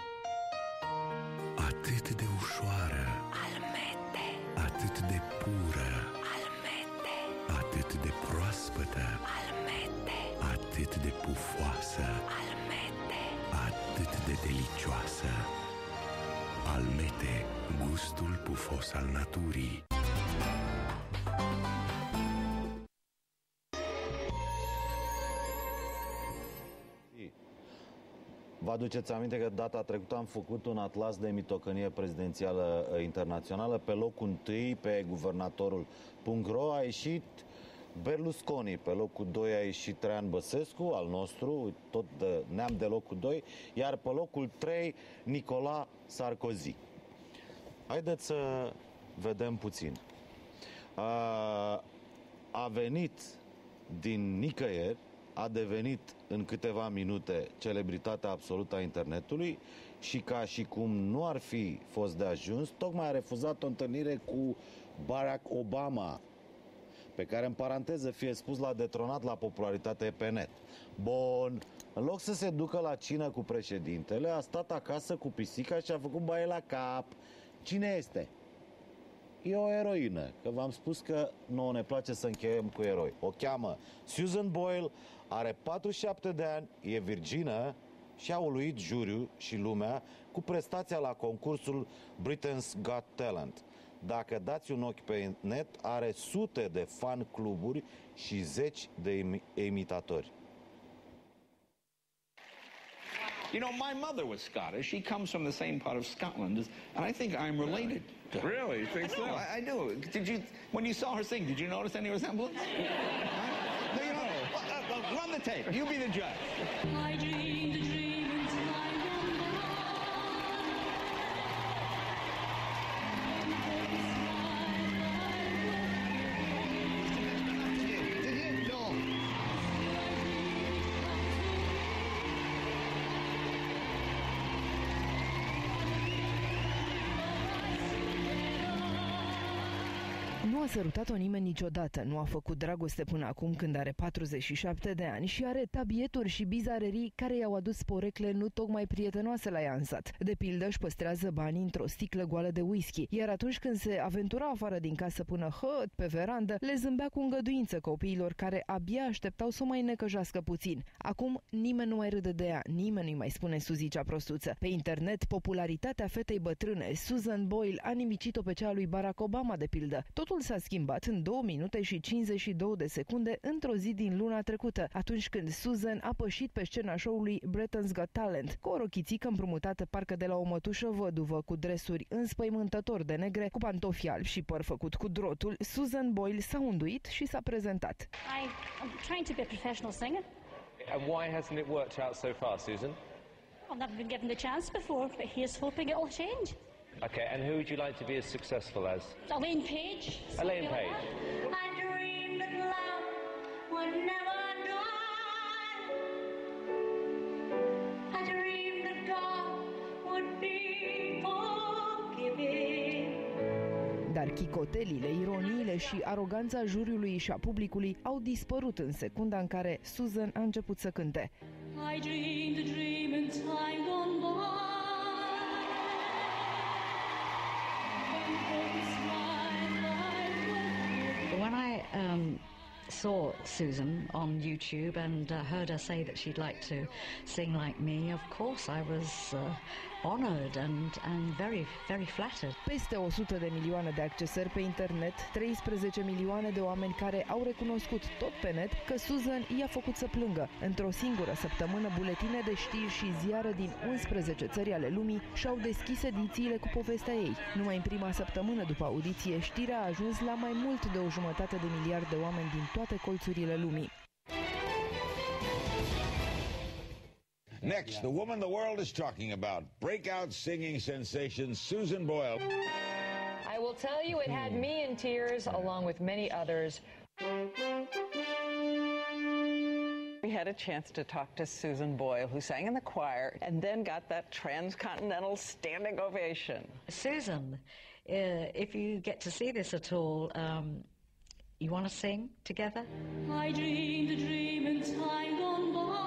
Atât de ușoară, Almete, atât de pură, Almete, atât de proaspătă, Almete, atât de pufoasă, Almete, atât de delicioasă. Almete, gustul pufos al naturii. Vă aduceți aminte că data trecută am făcut un atlas de mitocănie prezidențială internațională. Pe locul 1, pe guvernatorul.ro, a ieșit Berlusconi. Pe locul 2 a ieșit Traian Băsescu, al nostru, tot de neam de locul 2. Iar pe locul 3, Nicolas Sarkozy. Haideți să vedem puțin. A venit din nicăieri, a devenit în câteva minute celebritatea absolută a internetului și ca și cum nu ar fi fost de ajuns, tocmai a refuzat o întâlnire cu Barack Obama, pe care, în paranteză fie spus, l-a detronat la popularitate pe net. Bun, în loc să se ducă la cină cu președintele, a stat acasă cu pisica și a făcut baie la cap. Cine este? E o eroină, că v-am spus că nouă ne place să încheiem cu eroi. O cheamă Susan Boyle, are 47 de ani, e virgină și a uluit juriul și lumea cu prestația la concursul Britain's Got Talent. Dacă dați un ochi pe net, are sute de fan cluburi și zeci de imitatori. You know, my mother was Scottish. She comes from the same part of Scotland, and I think I'm related to her. Really? You think so? I do. Did you, when you saw her sing, did you notice any resemblance? No, you know. Run the tape. You be the judge. I dreamed a dream until I Nu a sărutat-o nimeni niciodată, nu a făcut dragoste până acum când are 47 de ani și are tabieturi și bizarerii care i-au adus porecle nu tocmai prietenoase la ea în sat. De pildă își păstrează banii într-o sticlă goală de whisky, iar atunci când se aventura afară din casă până hăt pe verandă, le zâmbea cu îngăduință copiilor care abia așteptau să o mai necăjească puțin. Acum nimeni nu mai râde de ea, nimeni nu-i mai spune Suzy cea prostuță. Pe internet, popularitatea fetei bătrâne, Susan Boyle, a nimicit-o pe cea a lui Barack Obama, de pildă. Totul s-a schimbat în 2 minute și 52 de secunde într-o zi din luna trecută, atunci când Susan a pășit pe scena show-ului Britain's Got Talent, cu o rochițică împrumutată parcă de la o mătușă văduvă, cu dresuri înspăimântător de negre, cu pantofi albi și păr făcut cu drotul. Susan Boyle s-a unduit și s-a prezentat. I'm trying to be a professional singer. And why hasn't it worked out so far, Susan? I've never been given the chance before, but here's hoping it'll change. Okay, and who would you like to be as successful as? Elaine Page. Elaine Page. I dreamed that love would never die. I dreamed that God would be forgiving. Dar chicotelile, ironiile și aroganța juriului și a publicului au dispărut în secunda în care Susan a început să cânte. I dreamed a dream in time gone by. When I saw Susan on YouTube and heard her say that she'd like to sing like me, of course I was honored and very, very flattered. Peste 100 de milioane de accesări pe internet, 13 milioane de oameni care au recunoscut tot pe net că Susan i-a făcut să plângă. Într-o singură săptămână, buletine de știri și ziare din 11 țări ale lumii și-au deschis edițiile cu povestea ei. Numai în prima săptămână după audiție, știrea a ajuns la mai mult de 1,5 miliard de oameni din toate colțurile lumii. Next, the woman the world is talking about, breakout singing sensation Susan Boyle. I will tell you, it had me in tears along with many others. We had a chance to talk to Susan Boyle, who sang in the choir and then got that transcontinental standing ovation. Susan, if you get to see this at all, you want to sing together? I dreamed a dream in time gone by.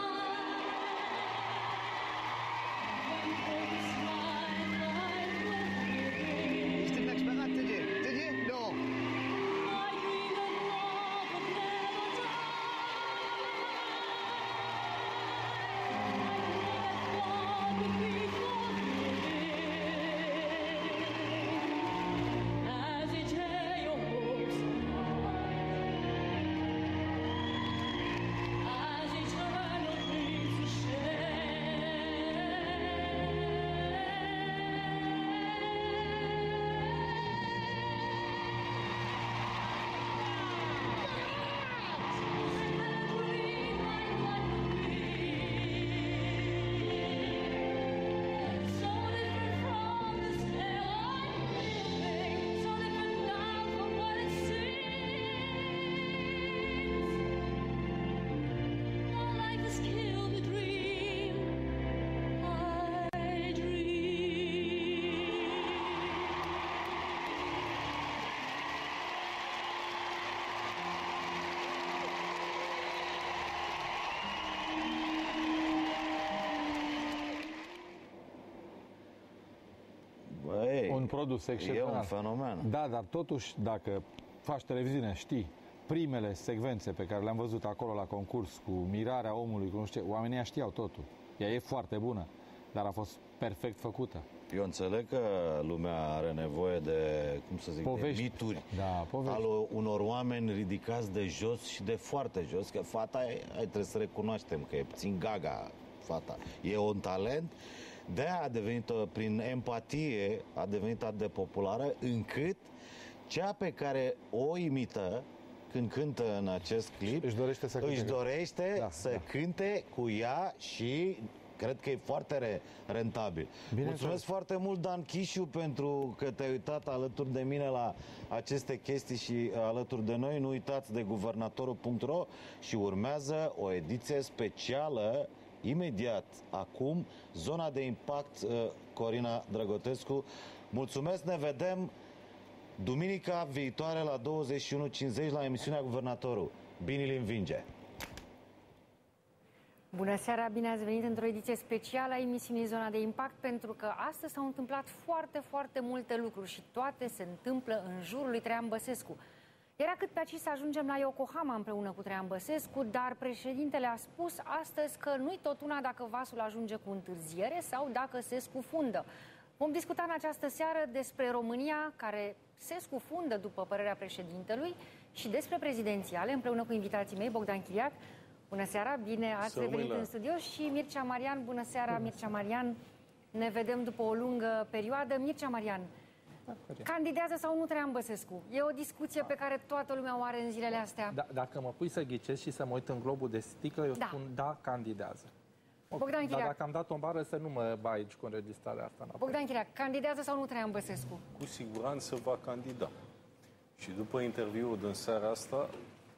Un produs excepțional. E un fenomen. Da, dar totuși, dacă faci televiziune, știi, primele secvențe pe care le-am văzut acolo la concurs, cu mirarea omului, cu nu știu ce, oamenii știau totul. Ea e foarte bună, dar a fost perfect făcută. Eu înțeleg că lumea are nevoie de, cum să zic, povești. De mituri. Da, povești. Al unor oameni ridicați de jos și de foarte jos, că fata, trebuie să recunoaștem că e puțin gaga, fata. E un talent. De-aia a devenit, prin empatie, a devenit atât de populară, încât cea pe care o imită când cântă în acest clip, își dorește să cânte cu ea și cred că e foarte rentabil. Mulțumesc foarte mult, Dan Chișu, pentru că te-ai uitat alături de mine la aceste chestii și alături de noi. Nu uitați de guvernatorul.ro și urmează o ediție specială imediat, acum, Zona de Impact, Corina Drăgotescu. Mulțumesc, ne vedem duminica viitoare la 21:50 la emisiunea Guvernatorul. Bine îl învinge! Bună seara, bine ați venit într-o ediție specială a emisiunii Zona de Impact, pentru că astăzi s-au întâmplat foarte multe lucruri și toate se întâmplă în jurul lui Traian Băsescu. Era cât pe aici să ajungem la Yokohama împreună cu Traian Băsescu, dar președintele a spus astăzi că nu-i tot una dacă vasul ajunge cu întârziere sau dacă se scufundă. Vom discuta în această seară despre România care se scufundă, după părerea președintelui, și despre prezidențiale, împreună cu invitații mei, Bogdan Chiriac. Bună seara, bine ați revenit în studio, și Mircea Marian. Bună seara, Mircea Marian. Ne vedem după o lungă perioadă. Mircea Marian, candidează sau nu Traian Băsescu? E o discuție pe care toată lumea o are în zilele astea. Da, dacă mă pui să ghicesc și să mă uit în globul de sticlă, eu spun da, candidează. Bogdan Chiriac. Dar dacă am dat o bară, să nu mă bai aici cu înregistrarea asta înapoi. Bogdan Chiriac, candidează sau nu Traian Băsescu? Cu siguranță va candida. Și după interviul din seara asta,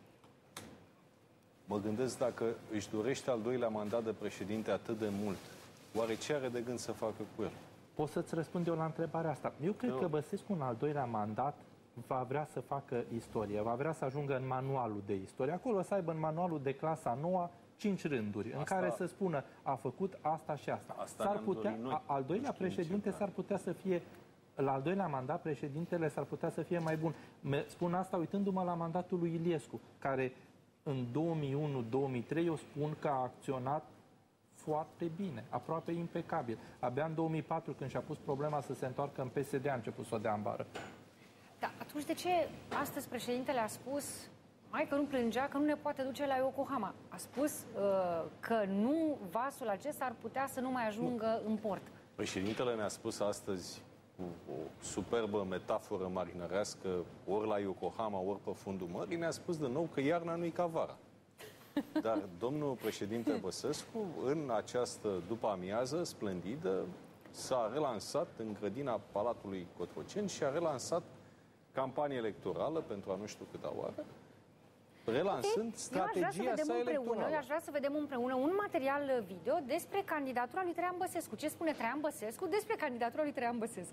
mă gândesc dacă își dorește al doilea mandat de președinte atât de mult, oare ce are de gând să facă cu el? Pot să-ți răspund eu la întrebarea asta. Eu cred că Băsescu în al doilea mandat va vrea să facă istorie, va vrea să ajungă în manualul de istorie. Acolo să aibă în manualul de clasa 9 5 rânduri, în care să spună a făcut asta și asta. S-ar putea, al doilea președinte s-ar putea să fie La al doilea mandat, președintele s-ar putea să fie mai bun. Spun asta uitându-mă la mandatul lui Iliescu, care în 2001-2003 eu spun că a acționat foarte bine, aproape impecabil. Abia în 2004, când și-a pus problema să se întoarcă în PSD, a început să o dea în bară. Da, atunci de ce astăzi președintele a spus mai că nu plângea, că nu ne poate duce la Yokohama? A spus că nu, vasul acesta ar putea să nu mai ajungă în port. Președintele ne-a spus astăzi cu o superbă metaforă marinărească, ori la Yokohama, ori pe fundul mării, ne-a spus din nou că iarna nu-i ca vara. Dar domnul președinte Băsescu, în această după-amiază splendidă, s-a relansat în grădina Palatului Cotroceni și a relansat campanie electorală pentru a nu știu câta oară, relansând strategia sa electorală. Eu aș vrea să vedem împreună un material video despre candidatura lui Traian Băsescu. Ce spune Traian Băsescu despre candidatura lui Traian Băsescu?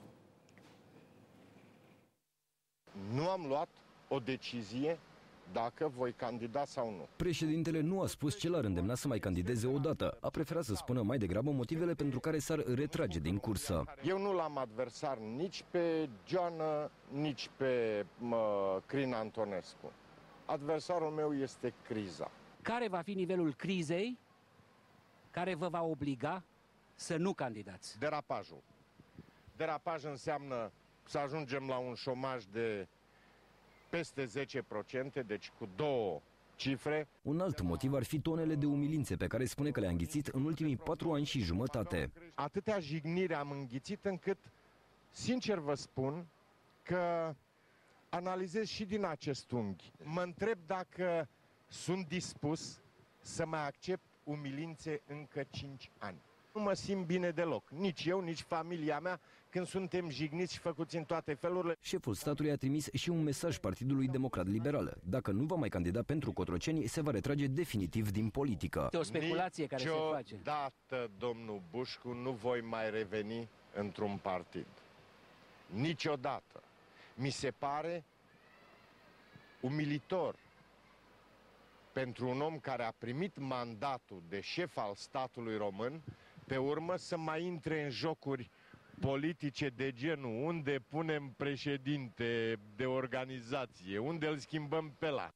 Nu am luat o decizie dacă voi candida sau nu. Președintele nu a spus ce l-ar îndemna să mai candideze odată. A preferat să spună mai degrabă motivele pentru care s-ar retrage din cursă. Eu nu l-am adversar nici pe Joană, nici pe Crin Antonescu. Adversarul meu este criza. Care va fi nivelul crizei care vă va obliga să nu candidați? Derapajul. Derapaj înseamnă să ajungem la un șomaj de peste 10%, deci cu 2 cifre. Un alt motiv ar fi tonele de umilințe pe care spune că le-a înghițit în ultimii 4 ani și jumătate. Atâtea jigniri am înghițit încât, sincer vă spun, că analizez și din acest unghi. Mă întreb dacă sunt dispus să mai accept umilințe încă 5 ani. Nu mă simt bine deloc, nici eu, nici familia mea, când suntem jigniți și făcuți în toate felurile. Șeful statului a trimis și un mesaj Partidului Democrat Liberal. Dacă nu va mai candida pentru Cotroceni, se va retrage definitiv din politică. O speculație care se face. Niciodată, domnul Bușcu, nu voi mai reveni într-un partid. Niciodată. Mi se pare umilitor pentru un om care a primit mandatul de șef al statului român, pe urmă să mai intre în jocuri politice de genul unde punem președinte de organizație, unde îl schimbăm pe ăla.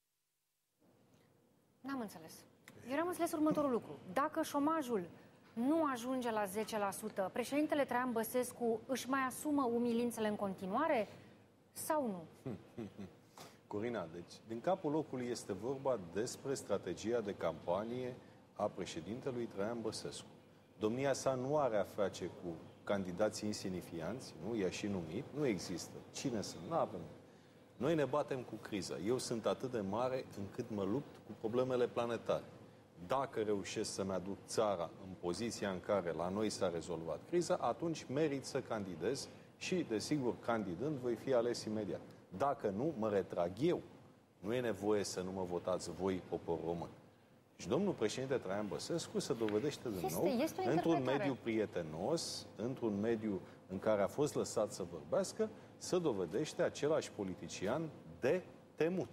N-am înțeles. Eu am înțeles următorul lucru. Dacă șomajul nu ajunge la 10%, președintele Traian Băsescu își mai asumă umilințele în continuare sau nu? Corina, deci, din capul locului este vorba despre strategia de campanie a președintelui Traian Băsescu. Domnia sa nu are a face cu candidații insignifianți, nu? I-a și numit, nu există. Cine sunt? Nu avem. Noi ne batem cu criza. Eu sunt atât de mare încât mă lupt cu problemele planetare. Dacă reușesc să-mi aduc țara în poziția în care la noi s-a rezolvat criza, atunci merit să candidez și, desigur, candidând, voi fi ales imediat. Dacă nu, mă retrag eu. Nu e nevoie să nu mă votați voi, poporul român. Și domnul președinte Traian Băsescu se dovedește din nou într-un mediu prietenos, într-un mediu în care a fost lăsat să vorbească, se dovedește același politician de temut.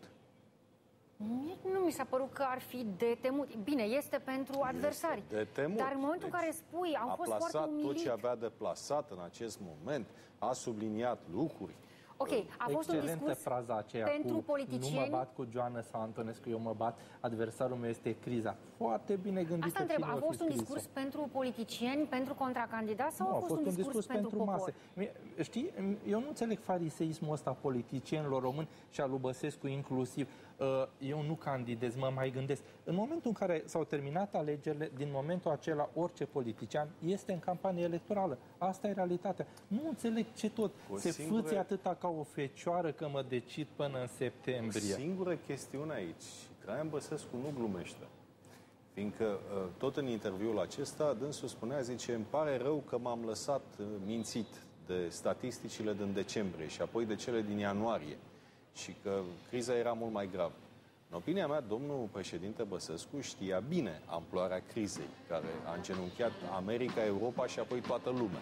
Nu mi s-a părut că ar fi de temut. Bine, este pentru adversari. De temut. Dar în momentul în care spui, au fost foarte umilit. A plasat tot ce avea de plasat în acest moment, a subliniat lucruri. Ok, a fost un discurs fraza aceea pentru politicieni. Nu mă bat cu Joană sau Antonescu, eu mă bat, adversarul meu este criza. Foarte bine gândită. Asta întreb, a fost un discurs pentru politicieni, pentru contracandidați sau nu, a fost un discurs pentru mase? Știi, eu nu înțeleg fariseismul ăsta politicienilor români și al lui Băsescu inclusiv. Eu nu candidez, mă mai gândesc. În momentul în care s-au terminat alegerile, din momentul acela, orice politician este în campanie electorală. Asta e realitatea. Nu înțeleg ce tot se fâție atâta ca o fecioară că mă decid până în septembrie. O singură chestiune aici. Traian Băsescu nu glumește. Fiindcă tot în interviul acesta, dânsul spunea, zice, îmi pare rău că m-am lăsat mințit de statisticile din decembrie și apoi de cele din ianuarie. Și că criza era mult mai gravă. În opinia mea, domnul președinte Băsescu știa bine amploarea crizei, care a îngenunchiat America, Europa și apoi toată lumea.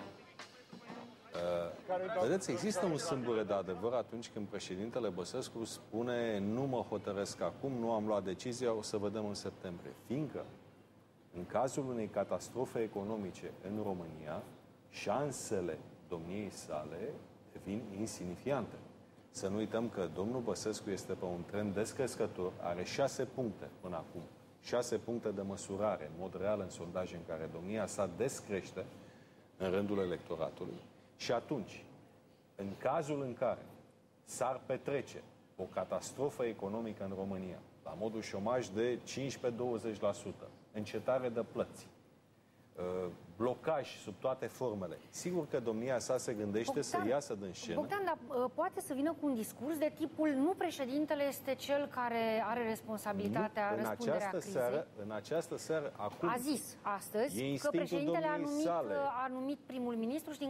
Vedeți, există un sâmbure de adevăr atunci când președintele Băsescu spune nu mă hotărăsc acum, nu am luat decizia, o să vedem în septembrie. Fiindcă, în cazul unei catastrofe economice în România, șansele domniei sale devin insignifiante. Să nu uităm că domnul Băsescu este pe un trend descrescător, are 6 puncte până acum, 6 puncte de măsurare, în mod real, în sondaje în care domnia sa descrește în rândul electoratului. Și atunci, în cazul în care s-ar petrece o catastrofă economică în România, la modul șomaj de 15-20%, încetare de plăți, blocaj sub toate formele. Sigur că domnia sa se gândește să iasă din scenă. Bogdan, dar poate să vină cu un discurs de tipul nu președintele este cel care are responsabilitatea, răspunderea crizei. În această seară, acum... A zis astăzi că președintele a numit primul ministru și